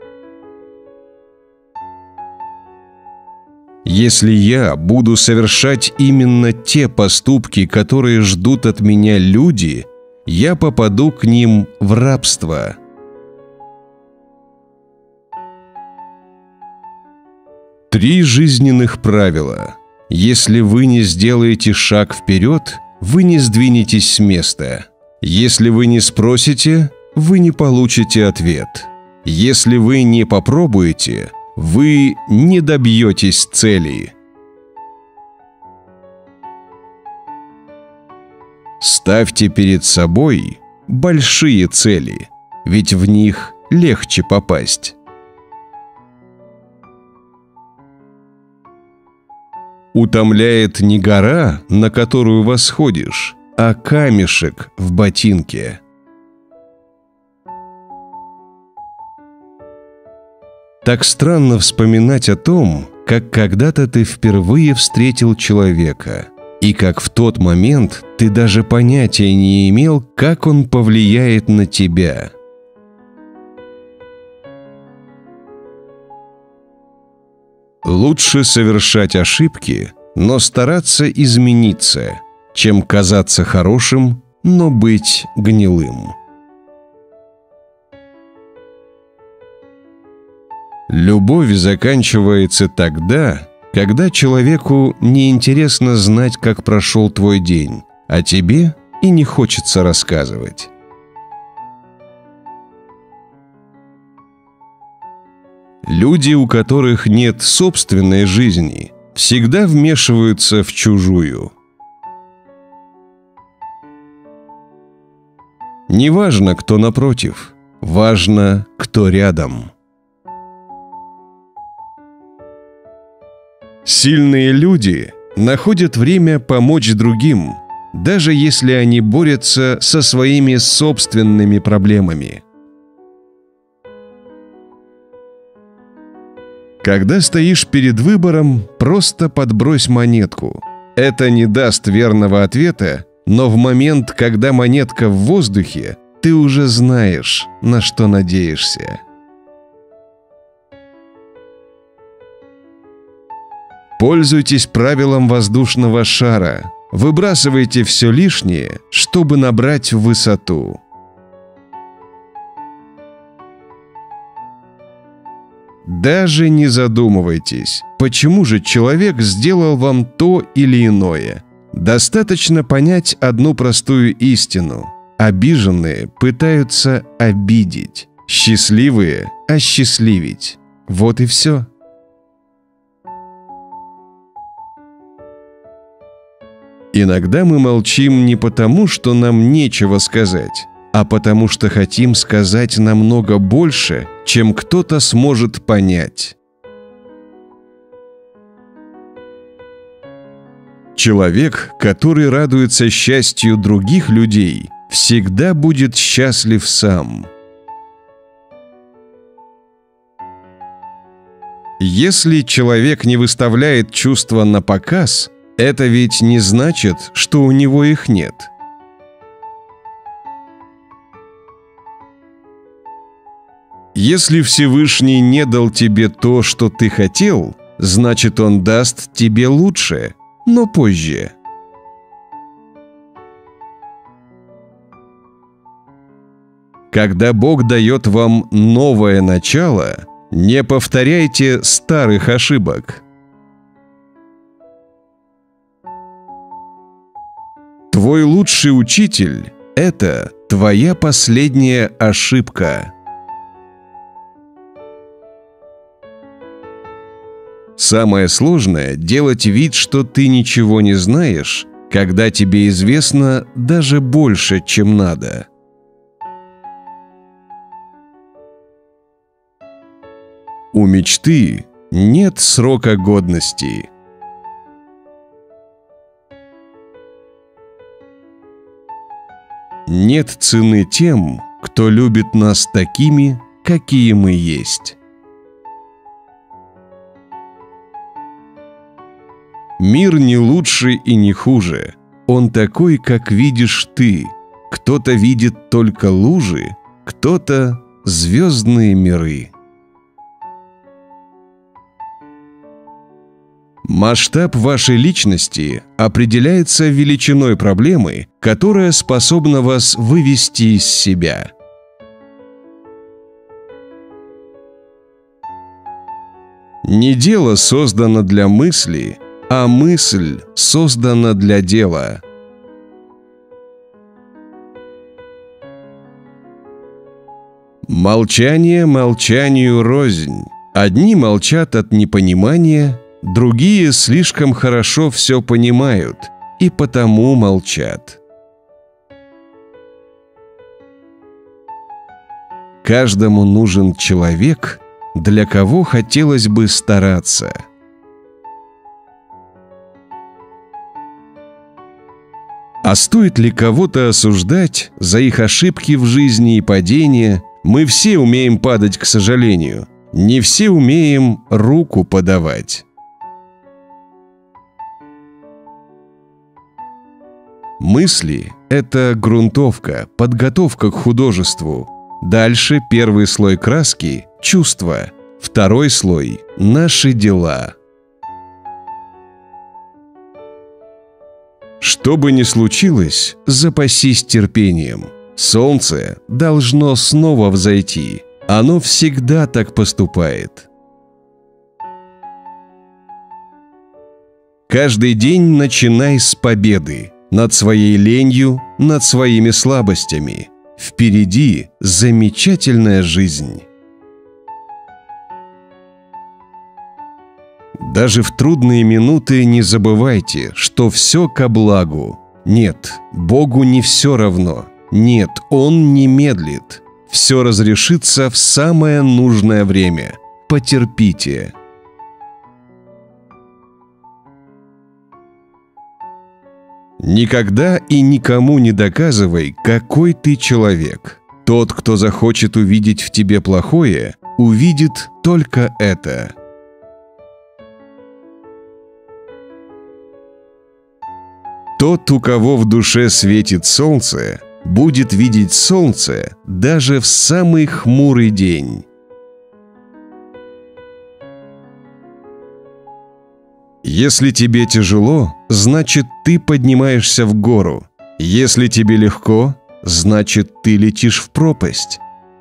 Если я буду совершать именно те поступки, которые ждут от меня люди, я попаду к ним в рабство. Три жизненных правила. Если вы не сделаете шаг вперед, вы не сдвинетесь с места. Если вы не спросите, вы не получите ответ. Если вы не попробуете, вы не добьетесь цели. Ставьте перед собой большие цели, ведь в них легче попасть. Утомляет не гора, на которую восходишь, а камешек в ботинке. Так странно вспоминать о том, как когда-то ты впервые встретил человека, и как в тот момент ты даже понятия не имел, как он повлияет на тебя. Лучше совершать ошибки, но стараться измениться, чем казаться хорошим, но быть гнилым. Любовь заканчивается тогда, когда человеку неинтересно знать, как прошел твой день, а тебе и не хочется рассказывать. Люди, у которых нет собственной жизни, всегда вмешиваются в чужую. Не важно, кто напротив, важно, кто рядом. Сильные люди находят время помочь другим, даже если они борются со своими собственными проблемами. Когда стоишь перед выбором, просто подбрось монетку. Это не даст верного ответа, но в момент, когда монетка в воздухе, ты уже знаешь, на что надеешься. Пользуйтесь правилом воздушного шара. Выбрасывайте все лишнее, чтобы набрать высоту. Даже не задумывайтесь, почему же человек сделал вам то или иное. Достаточно понять одну простую истину. Обиженные пытаются обидеть, счастливые – осчастливить. Вот и все. Иногда мы молчим не потому, что нам нечего сказать, а потому что хотим сказать намного больше, чем кто-то сможет понять. Человек, который радуется счастью других людей, всегда будет счастлив сам. Если человек не выставляет чувства на показ, это ведь не значит, что у него их нет. Если Всевышний не дал тебе то, что ты хотел, значит, Он даст тебе лучшее, но позже. Когда Бог дает вам новое начало, не повторяйте старых ошибок. Твой лучший учитель – это твоя последняя ошибка. Самое сложное – делать вид, что ты ничего не знаешь, когда тебе известно даже больше, чем надо. У мечты нет срока годности. Нет цены тем, кто любит нас такими, какие мы есть. Мир не лучше и не хуже. Он такой, как видишь ты. Кто-то видит только лужи, кто-то — звездные миры. Масштаб вашей личности определяется величиной проблемы, которая способна вас вывести из себя. Не дело создано для мысли, а мысль создана для дела. Молчание молчанию рознь. Одни молчат от непонимания, другие слишком хорошо все понимают и потому молчат. Каждому нужен человек, для кого хотелось бы стараться. А стоит ли кого-то осуждать за их ошибки в жизни и падения? Мы все умеем падать, к сожалению. Не все умеем руку подавать. Мысли – это грунтовка, подготовка к художеству. Дальше первый слой краски – чувства, второй слой – наши дела. Что бы ни случилось, запасись терпением. Солнце должно снова взойти. Оно всегда так поступает. Каждый день начинай с победы. Над своей ленью, над своими слабостями. Впереди замечательная жизнь. Даже в трудные минуты не забывайте, что все ко благу. Нет, Богу не все равно. Нет, Он не медлит. Все разрешится в самое нужное время. Потерпите. Никогда и никому не доказывай, какой ты человек. Тот, кто захочет увидеть в тебе плохое, увидит только это. Тот, у кого в душе светит солнце, будет видеть солнце даже в самый хмурый день. Если тебе тяжело, значит, ты поднимаешься в гору. Если тебе легко, значит, ты летишь в пропасть.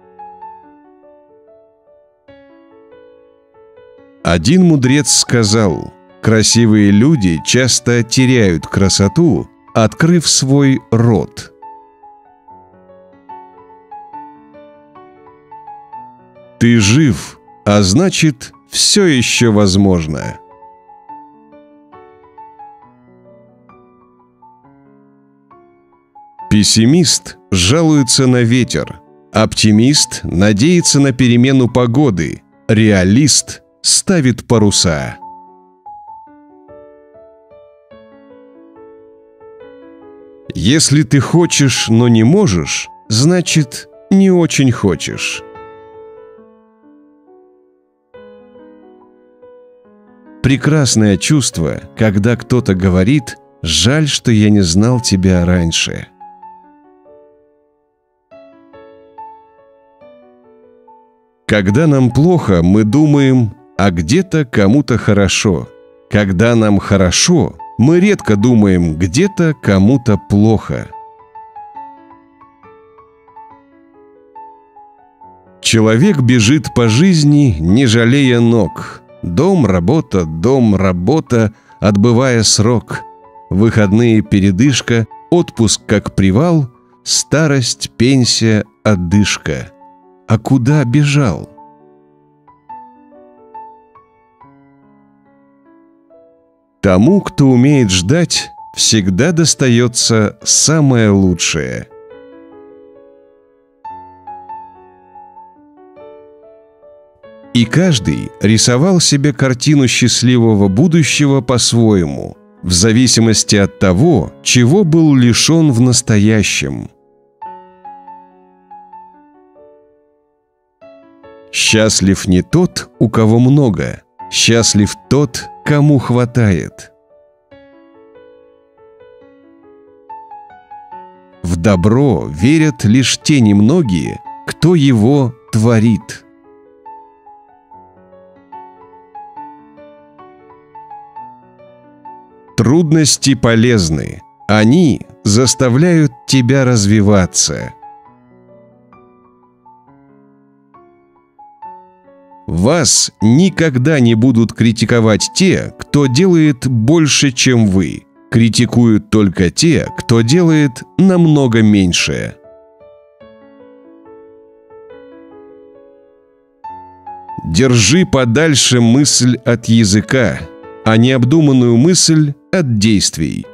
Один мудрец сказал: красивые люди часто теряют красоту, открыв свой рот. Ты жив, а значит, все еще возможно. Пессимист жалуется на ветер. Оптимист надеется на перемену погоды. Реалист ставит паруса. Если ты хочешь, но не можешь, значит, не очень хочешь. Прекрасное чувство, когда кто-то говорит: «Жаль, что я не знал тебя раньше». Когда нам плохо, мы думаем: «А где-то кому-то хорошо». Когда нам хорошо, мы редко думаем: «Где-то кому-то плохо». Человек бежит по жизни, не жалея ног. Дом, работа, дом, работа, отбывая срок. Выходные передышка, отпуск как привал, старость, пенсия, одышка. А куда бежал? Тому, кто умеет ждать, всегда достается самое лучшее. И каждый рисовал себе картину счастливого будущего по-своему, в зависимости от того, чего был лишен в настоящем. Счастлив не тот, у кого много, счастлив тот, кому хватает. В добро верят лишь те немногие, кто его творит. Трудности полезны. Они заставляют тебя развиваться. Вас никогда не будут критиковать те, кто делает больше, чем вы. Критикуют только те, кто делает намного меньше. Держи подальше мысль от языка, а необдуманную мысль от действий.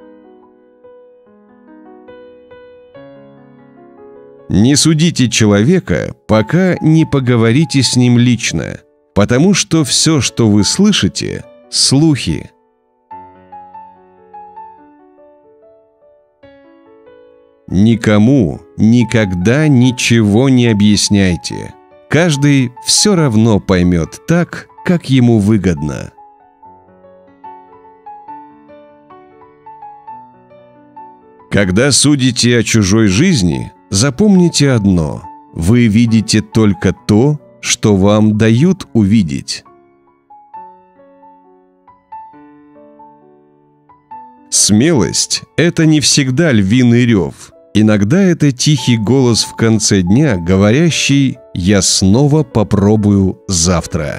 Не судите человека, пока не поговорите с ним лично, потому что все, что вы слышите, — слухи. Никому никогда ничего не объясняйте. Каждый все равно поймет так, как ему выгодно. Когда судите о чужой жизни, запомните одно: вы видите только то, что вам дают увидеть. Смелость — это не всегда львиный рев. Иногда это тихий голос в конце дня, говорящий: «Я снова попробую завтра».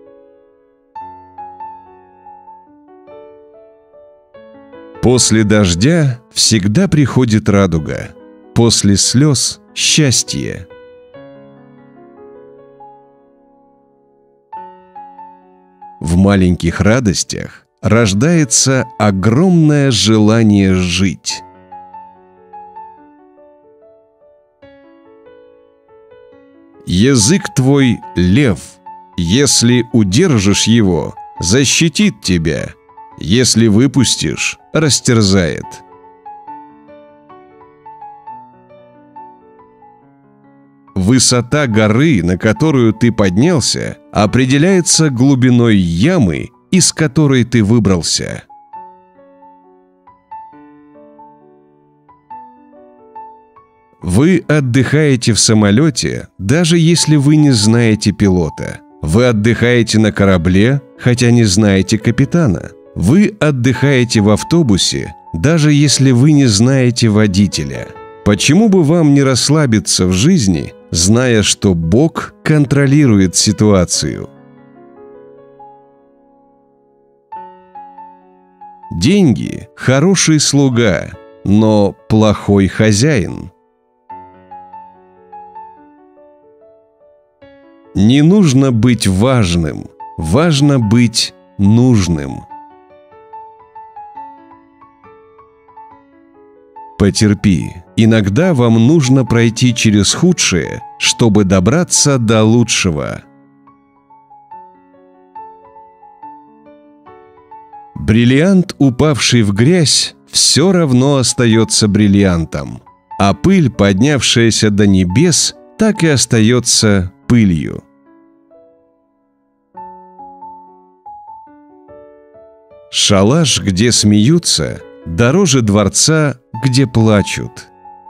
После дождя всегда приходит радуга, после слез – счастье. В маленьких радостях рождается огромное желание жить. Язык твой – лев. Если удержишь его, защитит тебя. Если выпустишь, растерзает. Высота горы, на которую ты поднялся, определяется глубиной ямы, из которой ты выбрался. Вы отдыхаете в самолете, даже если вы не знаете пилота. Вы отдыхаете на корабле, хотя не знаете капитана. Вы отдыхаете в автобусе, даже если вы не знаете водителя. Почему бы вам не расслабиться в жизни, зная, что Бог контролирует ситуацию? Деньги – хороший слуга, но плохой хозяин. Не нужно быть важным, важно быть нужным. Потерпи, Иногда вам нужно пройти через худшее, чтобы добраться до лучшего. Бриллиант, упавший в грязь, все равно остается бриллиантом, а пыль, поднявшаяся до небес, так и остается пылью. Шалаш, где смеются, дороже дворца, где плачут.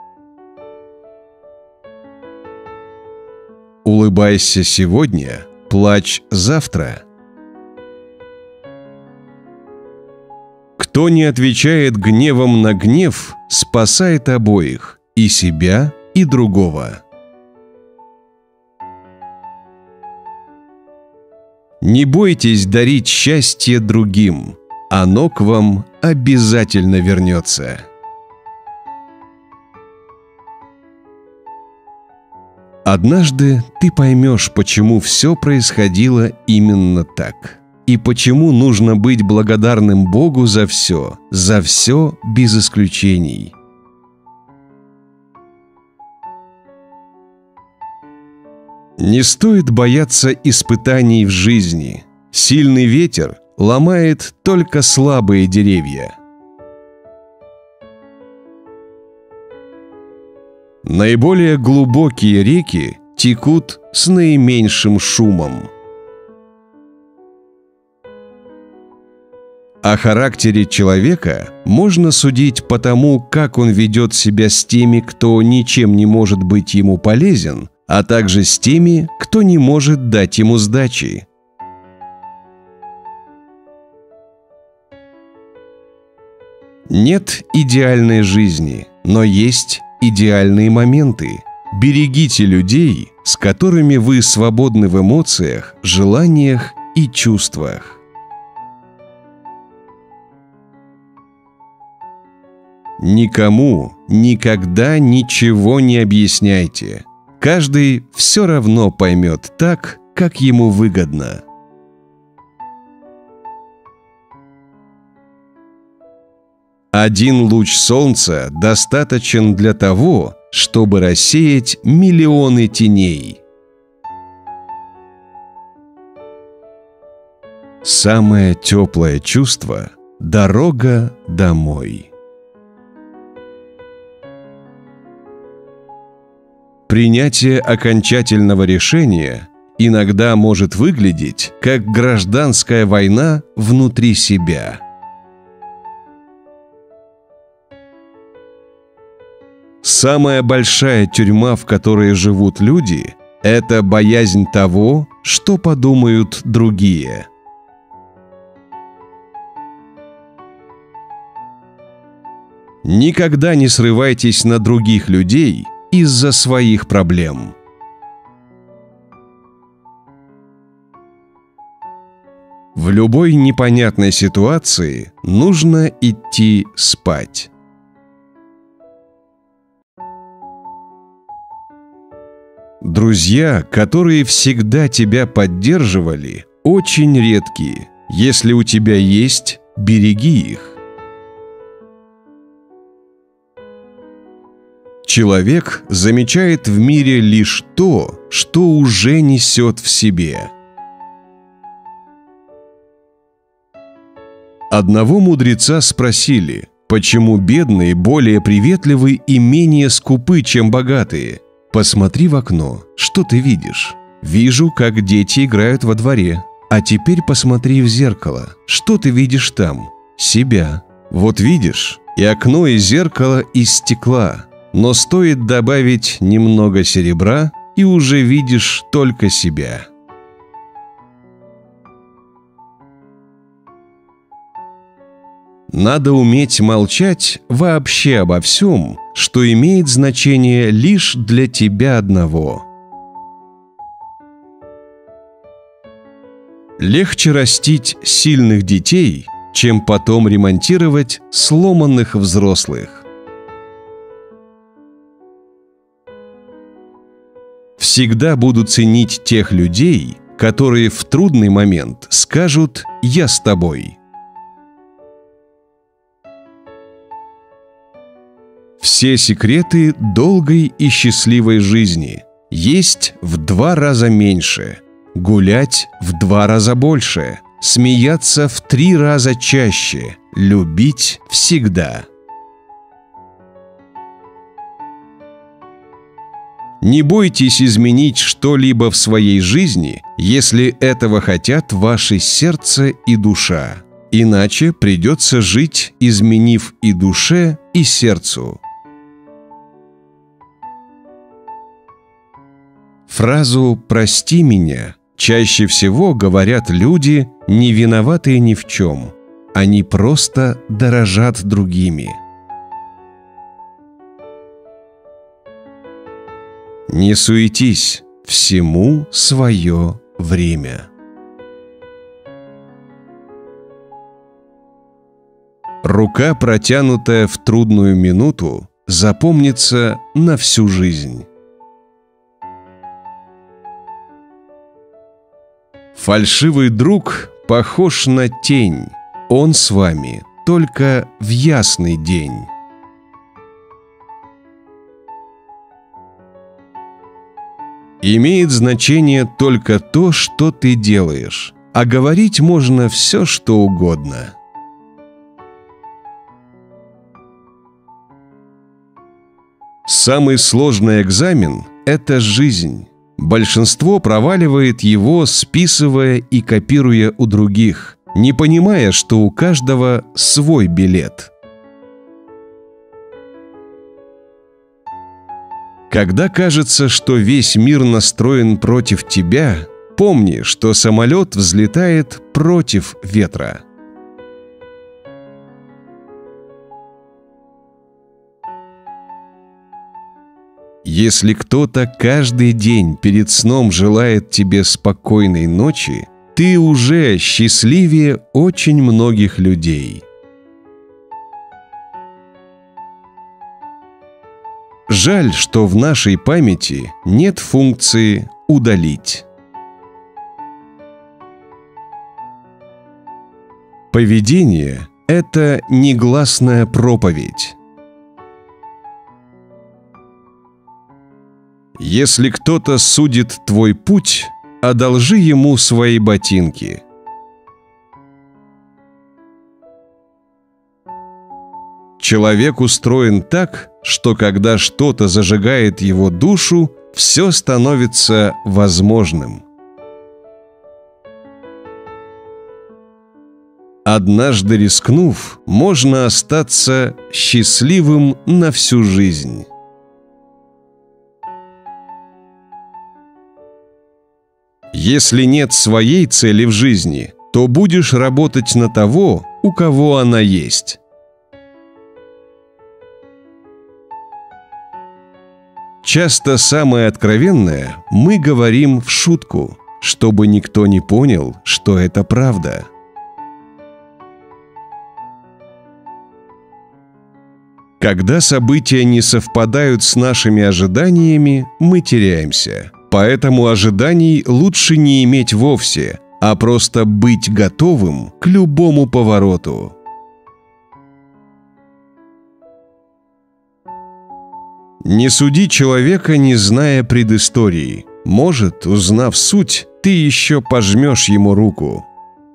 Улыбайся сегодня, плачь завтра. Кто не отвечает гневом на гнев, спасает обоих, и себя, и другого. Не бойтесь дарить счастье другим, оно к вам обязательно вернется. Однажды ты поймешь, почему все происходило именно так. И почему нужно быть благодарным Богу за все, за все без исключений. Не стоит бояться испытаний в жизни. Сильный ветер ломает только слабые деревья. Наиболее глубокие реки текут с наименьшим шумом. О характере человека можно судить по тому, как он ведет себя с теми, кто ничем не может быть ему полезен, а также с теми, кто не может дать ему сдачи. Нет идеальной жизни, но есть идеальные моменты. Берегите людей, с которыми вы свободны в эмоциях, желаниях и чувствах. Никому никогда ничего не объясняйте. Каждый все равно поймет так, как ему выгодно. Один луч солнца достаточен для того, чтобы рассеять миллионы теней. Самое теплое чувство – дорога домой. Принятие окончательного решения иногда может выглядеть как гражданская война внутри себя. Самая большая тюрьма, в которой живут люди, это боязнь того, что подумают другие. Никогда не срывайтесь на других людей из-за своих проблем. В любой непонятной ситуации нужно идти спать. Друзья, которые всегда тебя поддерживали, очень редкие. Если у тебя есть, береги их. Человек замечает в мире лишь то, что уже несет в себе. Одного мудреца спросили, почему бедные более приветливы и менее скупы, чем богатые. Посмотри в окно, что ты видишь? Вижу, как дети играют во дворе. А теперь посмотри в зеркало, что ты видишь там? Себя. Вот видишь, и окно, и зеркало из стекла. Но стоит добавить немного серебра, и уже видишь только себя. Надо уметь молчать вообще обо всем, что имеет значение лишь для тебя одного. Легче растить сильных детей, чем потом ремонтировать сломанных взрослых. Всегда буду ценить тех людей, которые в трудный момент скажут «я с тобой». Все секреты долгой и счастливой жизни: есть в два раза меньше, гулять в два раза больше, смеяться в три раза чаще, любить всегда. Не бойтесь изменить что-либо в своей жизни, если этого хотят ваше сердце и душа. Иначе придется жить, изменив и душе, и сердцу. Фразу «прости меня» чаще всего говорят люди, не виноватые ни в чем. Они просто дорожат другими. Не суетись, всему свое время. Рука, протянутая в трудную минуту, запомнится на всю жизнь. Фальшивый друг похож на тень, он с вами только в ясный день. Имеет значение только то, что ты делаешь, а говорить можно все, что угодно. Самый сложный экзамен – это жизнь. Большинство проваливает его, списывая и копируя у других, не понимая, что у каждого свой билет. Когда кажется, что весь мир настроен против тебя, помни, что самолет взлетает против ветра. Если кто-то каждый день перед сном желает тебе спокойной ночи, ты уже счастливее очень многих людей. Жаль, что в нашей памяти нет функции «удалить». Поведение – это негласная проповедь. Если кто-то судит твой путь, одолжи ему свои ботинки. Человек устроен так, что когда что-то зажигает его душу, все становится возможным. Однажды рискнув, можно остаться счастливым на всю жизнь. Если нет своей цели в жизни, то будешь работать на того, у кого она есть. Часто самое откровенное мы говорим в шутку, чтобы никто не понял, что это правда. Когда события не совпадают с нашими ожиданиями, мы теряемся. Поэтому ожиданий лучше не иметь вовсе, а просто быть готовым к любому повороту. Не суди человека, не зная предыстории. Может, узнав суть, ты еще пожмешь ему руку.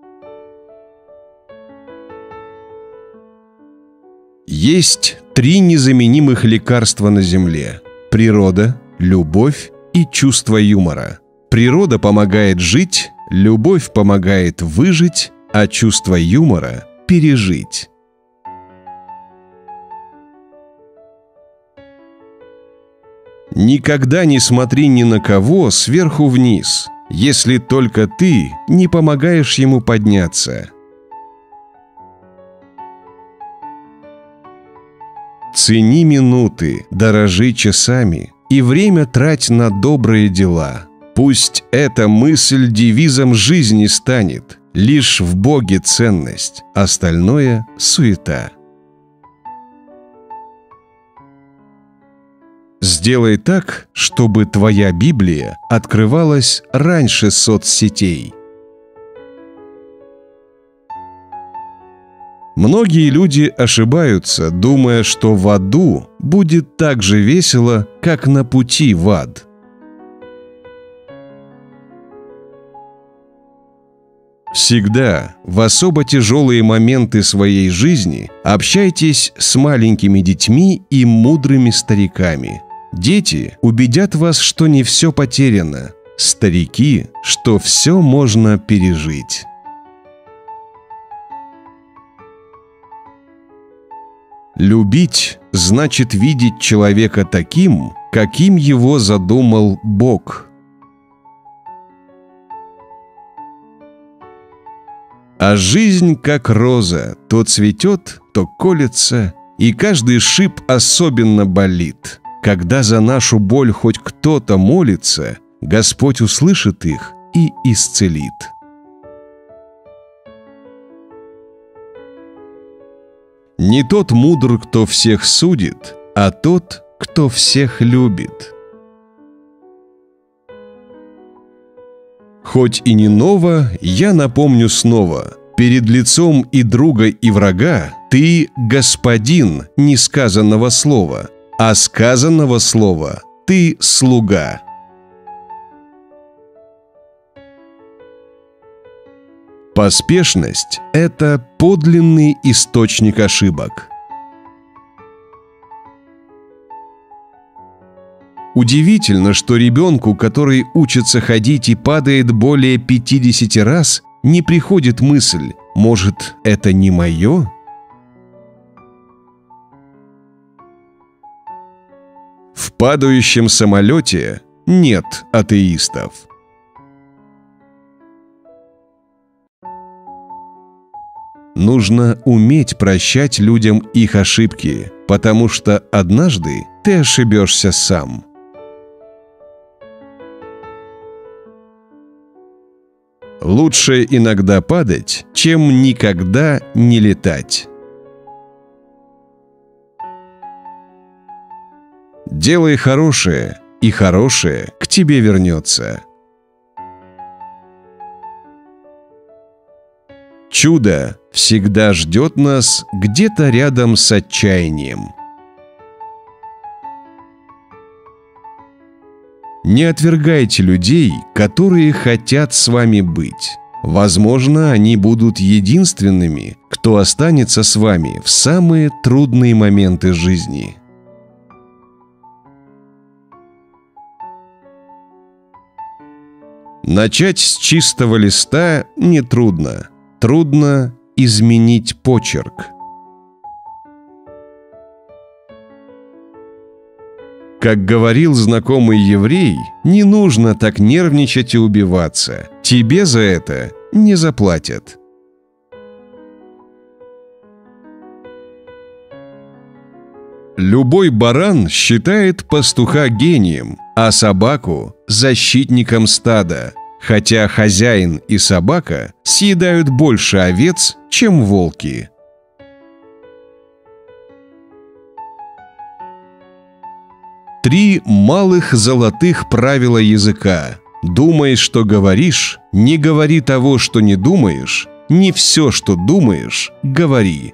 Есть три незаменимых лекарства на земле: природа, любовь и чувство юмора. Природа помогает жить, любовь помогает выжить, а чувство юмора – пережить. Никогда не смотри ни на кого сверху вниз, если только ты не помогаешь ему подняться. Цени минуты, дорожи часами, и время трать на добрые дела. Пусть эта мысль девизом жизни станет. Лишь в Боге ценность, остальное – суета. Сделай так, чтобы твоя Библия открывалась раньше соцсетей. Многие люди ошибаются, думая, что в аду будет так же весело, как на пути в ад. Всегда, в особо тяжелые моменты своей жизни, общайтесь с маленькими детьми и мудрыми стариками. Дети убедят вас, что не все потеряно. Старики, что все можно пережить. Любить значит видеть человека таким, каким его задумал Бог. А жизнь как роза, то цветет, то колется, и каждый шип особенно болит. Когда за нашу боль хоть кто-то молится, Господь услышит их и исцелит. Не тот мудр, кто всех судит, а тот, кто всех любит. Хоть и не ново, я напомню снова: перед лицом и друга, и врага ты господин несказанного слова, а сказанного слова ты слуга. Поспешность – это подлинный источник ошибок. Удивительно, что ребенку, который учится ходить и падает более пятидесяти раз, не приходит мысль: может, это не мое? В падающем самолете нет атеистов. Нужно уметь прощать людям их ошибки, потому что однажды ты ошибешься сам. Лучше иногда падать, чем никогда не летать. Делай хорошее, и хорошее к тебе вернется. Чудо всегда ждет нас где-то рядом с отчаянием. Не отвергайте людей, которые хотят с вами быть. Возможно, они будут единственными, кто останется с вами в самые трудные моменты жизни. Начать с чистого листа нетрудно. Трудно изменить почерк. Как говорил знакомый еврей, не нужно так нервничать и убиваться. Тебе за это не заплатят. Любой баран считает пастуха гением, а собаку – защитником стада. Хотя хозяин и собака съедают больше овец, чем волки. Три малых золотых правила языка. Думай, что говоришь, не говори того, что не думаешь, не все, что думаешь, говори.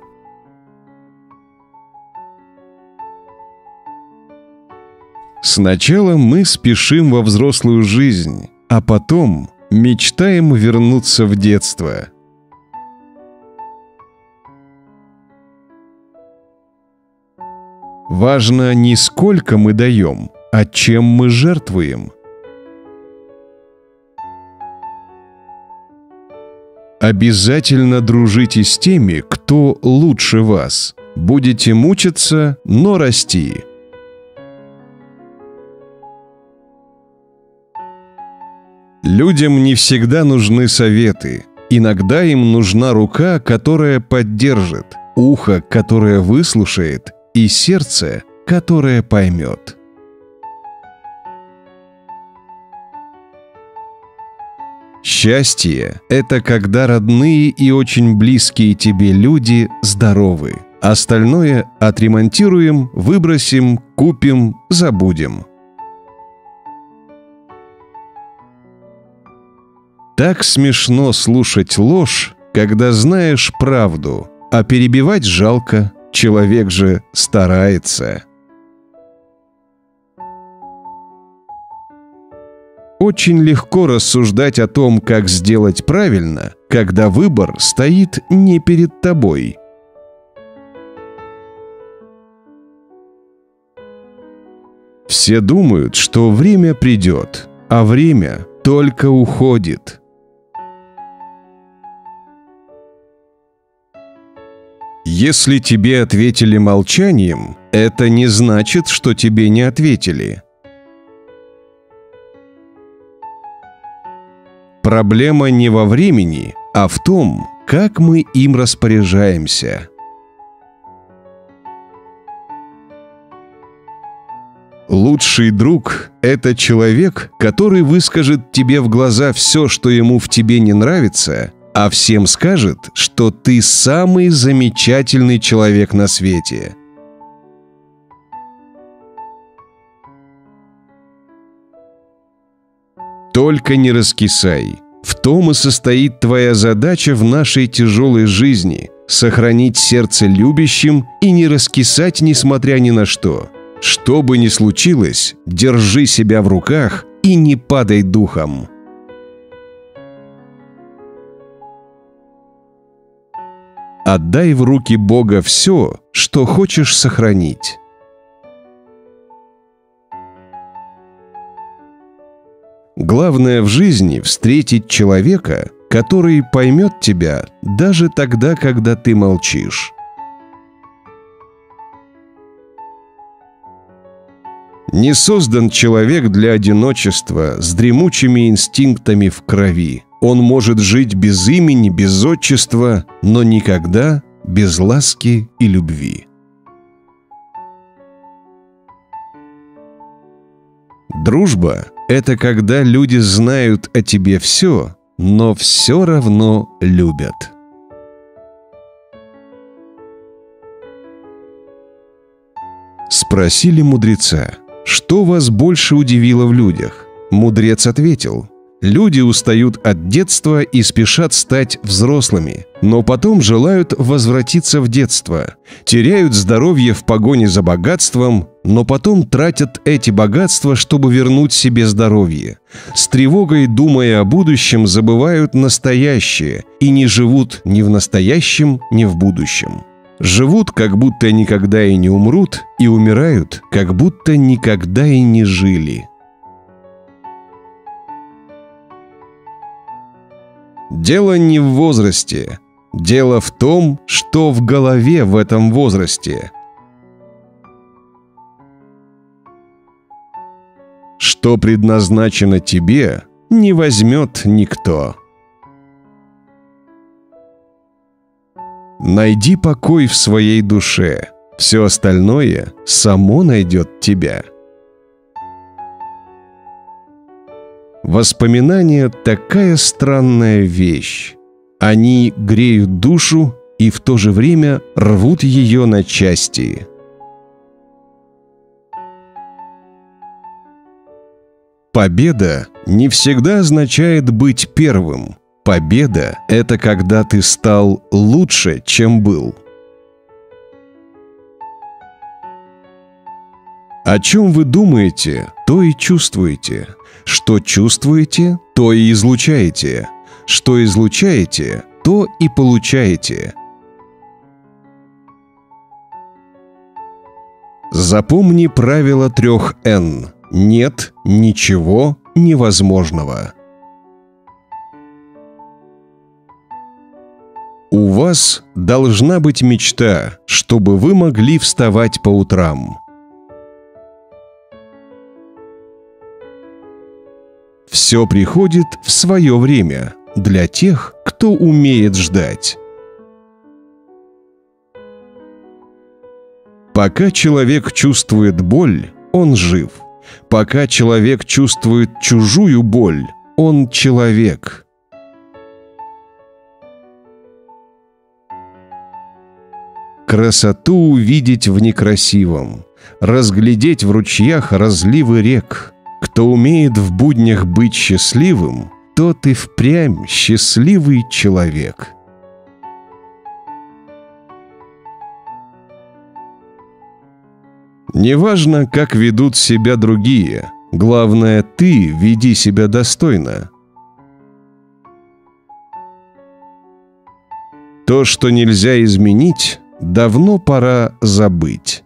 Сначала мы спешим во взрослую жизнь, а потом мечтаем вернуться в детство. Важно не сколько мы даем, а чем мы жертвуем. Обязательно дружите с теми, кто лучше вас. Будете мучиться, но расти. Людям не всегда нужны советы. Иногда им нужна рука, которая поддержит, ухо, которое выслушает, и сердце, которое поймет. Счастье – это когда родные и очень близкие тебе люди здоровы. Остальное отремонтируем, выбросим, купим, забудем. Так смешно слушать ложь, когда знаешь правду, а перебивать жалко, человек же старается. Очень легко рассуждать о том, как сделать правильно, когда выбор стоит не перед тобой. Все думают, что время придет, а время только уходит. Если тебе ответили молчанием, это не значит, что тебе не ответили. Проблема не во времени, а в том, как мы им распоряжаемся. Лучший друг – это человек, который выскажет тебе в глаза все, что ему в тебе не нравится, а всем скажет, что ты самый замечательный человек на свете. Только не раскисай. В том и состоит твоя задача в нашей тяжелой жизни – сохранить сердце любящим и не раскисать, несмотря ни на что. Что бы ни случилось, держи себя в руках и не падай духом. Отдай в руки Бога все, что хочешь сохранить. Главное в жизни – встретить человека, который поймет тебя даже тогда, когда ты молчишь. Не создан человек для одиночества с дремучими инстинктами в крови. Он может жить без имени, без отчества, но никогда без ласки и любви. Дружба – это когда люди знают о тебе все, но все равно любят. Спросили мудреца: что вас больше удивило в людях? Мудрец ответил: люди устают от детства и спешат стать взрослыми, но потом желают возвратиться в детство, теряют здоровье в погоне за богатством, но потом тратят эти богатства, чтобы вернуть себе здоровье. С тревогой, думая о будущем, забывают настоящее и не живут ни в настоящем, ни в будущем. Живут, как будто никогда и не умрут, и умирают, как будто никогда и не жили. Дело не в возрасте. Дело в том, что в голове в этом возрасте. Что предназначено тебе, не возьмет никто. Найди покой в своей душе. Все остальное само найдет тебя. Воспоминания – такая странная вещь. Они греют душу и в то же время рвут ее на части. Победа не всегда означает быть первым. Победа – это когда ты стал лучше, чем был. О чем вы думаете, то и чувствуете. Что чувствуете, то и излучаете. Что излучаете, то и получаете. Запомни правило трех Н. Нет ничего невозможного. У вас должна быть мечта, чтобы вы могли вставать по утрам. Все приходит в свое время для тех, кто умеет ждать. Пока человек чувствует боль, он жив. Пока человек чувствует чужую боль, он человек. Красоту увидеть в некрасивом, разглядеть в ручьях разливы рек. Кто умеет в буднях быть счастливым, тот и впрямь счастливый человек. Неважно, как ведут себя другие, главное, ты веди себя достойно. То, что нельзя изменить, давно пора забыть.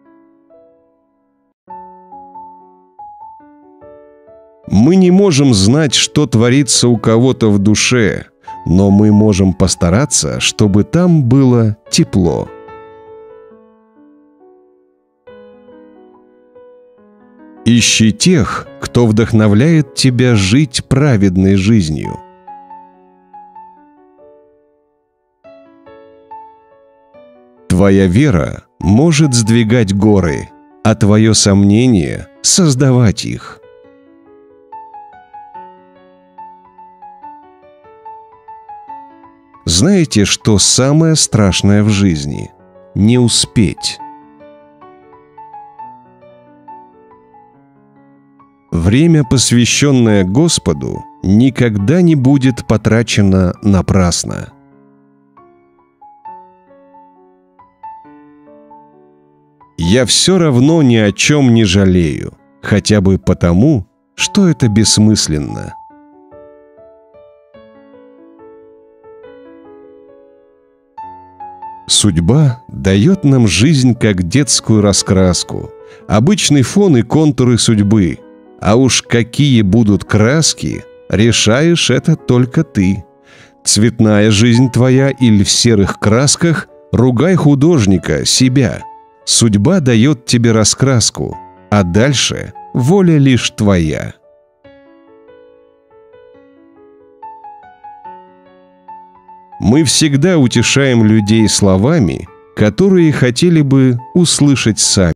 Мы не можем знать, что творится у кого-то в душе, но мы можем постараться, чтобы там было тепло. Ищи тех, кто вдохновляет тебя жить праведной жизнью. Твоя вера может сдвигать горы, а твое сомнение — создавать их. Знаете, что самое страшное в жизни? Не успеть. Время, посвященное Господу, никогда не будет потрачено напрасно. Я все равно ни о чем не жалею, хотя бы потому, что это бессмысленно. Судьба дает нам жизнь как детскую раскраску, обычный фон и контуры судьбы. А уж какие будут краски, решаешь это только ты. Цветная жизнь твоя или в серых красках, ругай художника, себя. Судьба дает тебе раскраску, а дальше воля лишь твоя. Мы всегда утешаем людей словами, которые хотели бы услышать сами.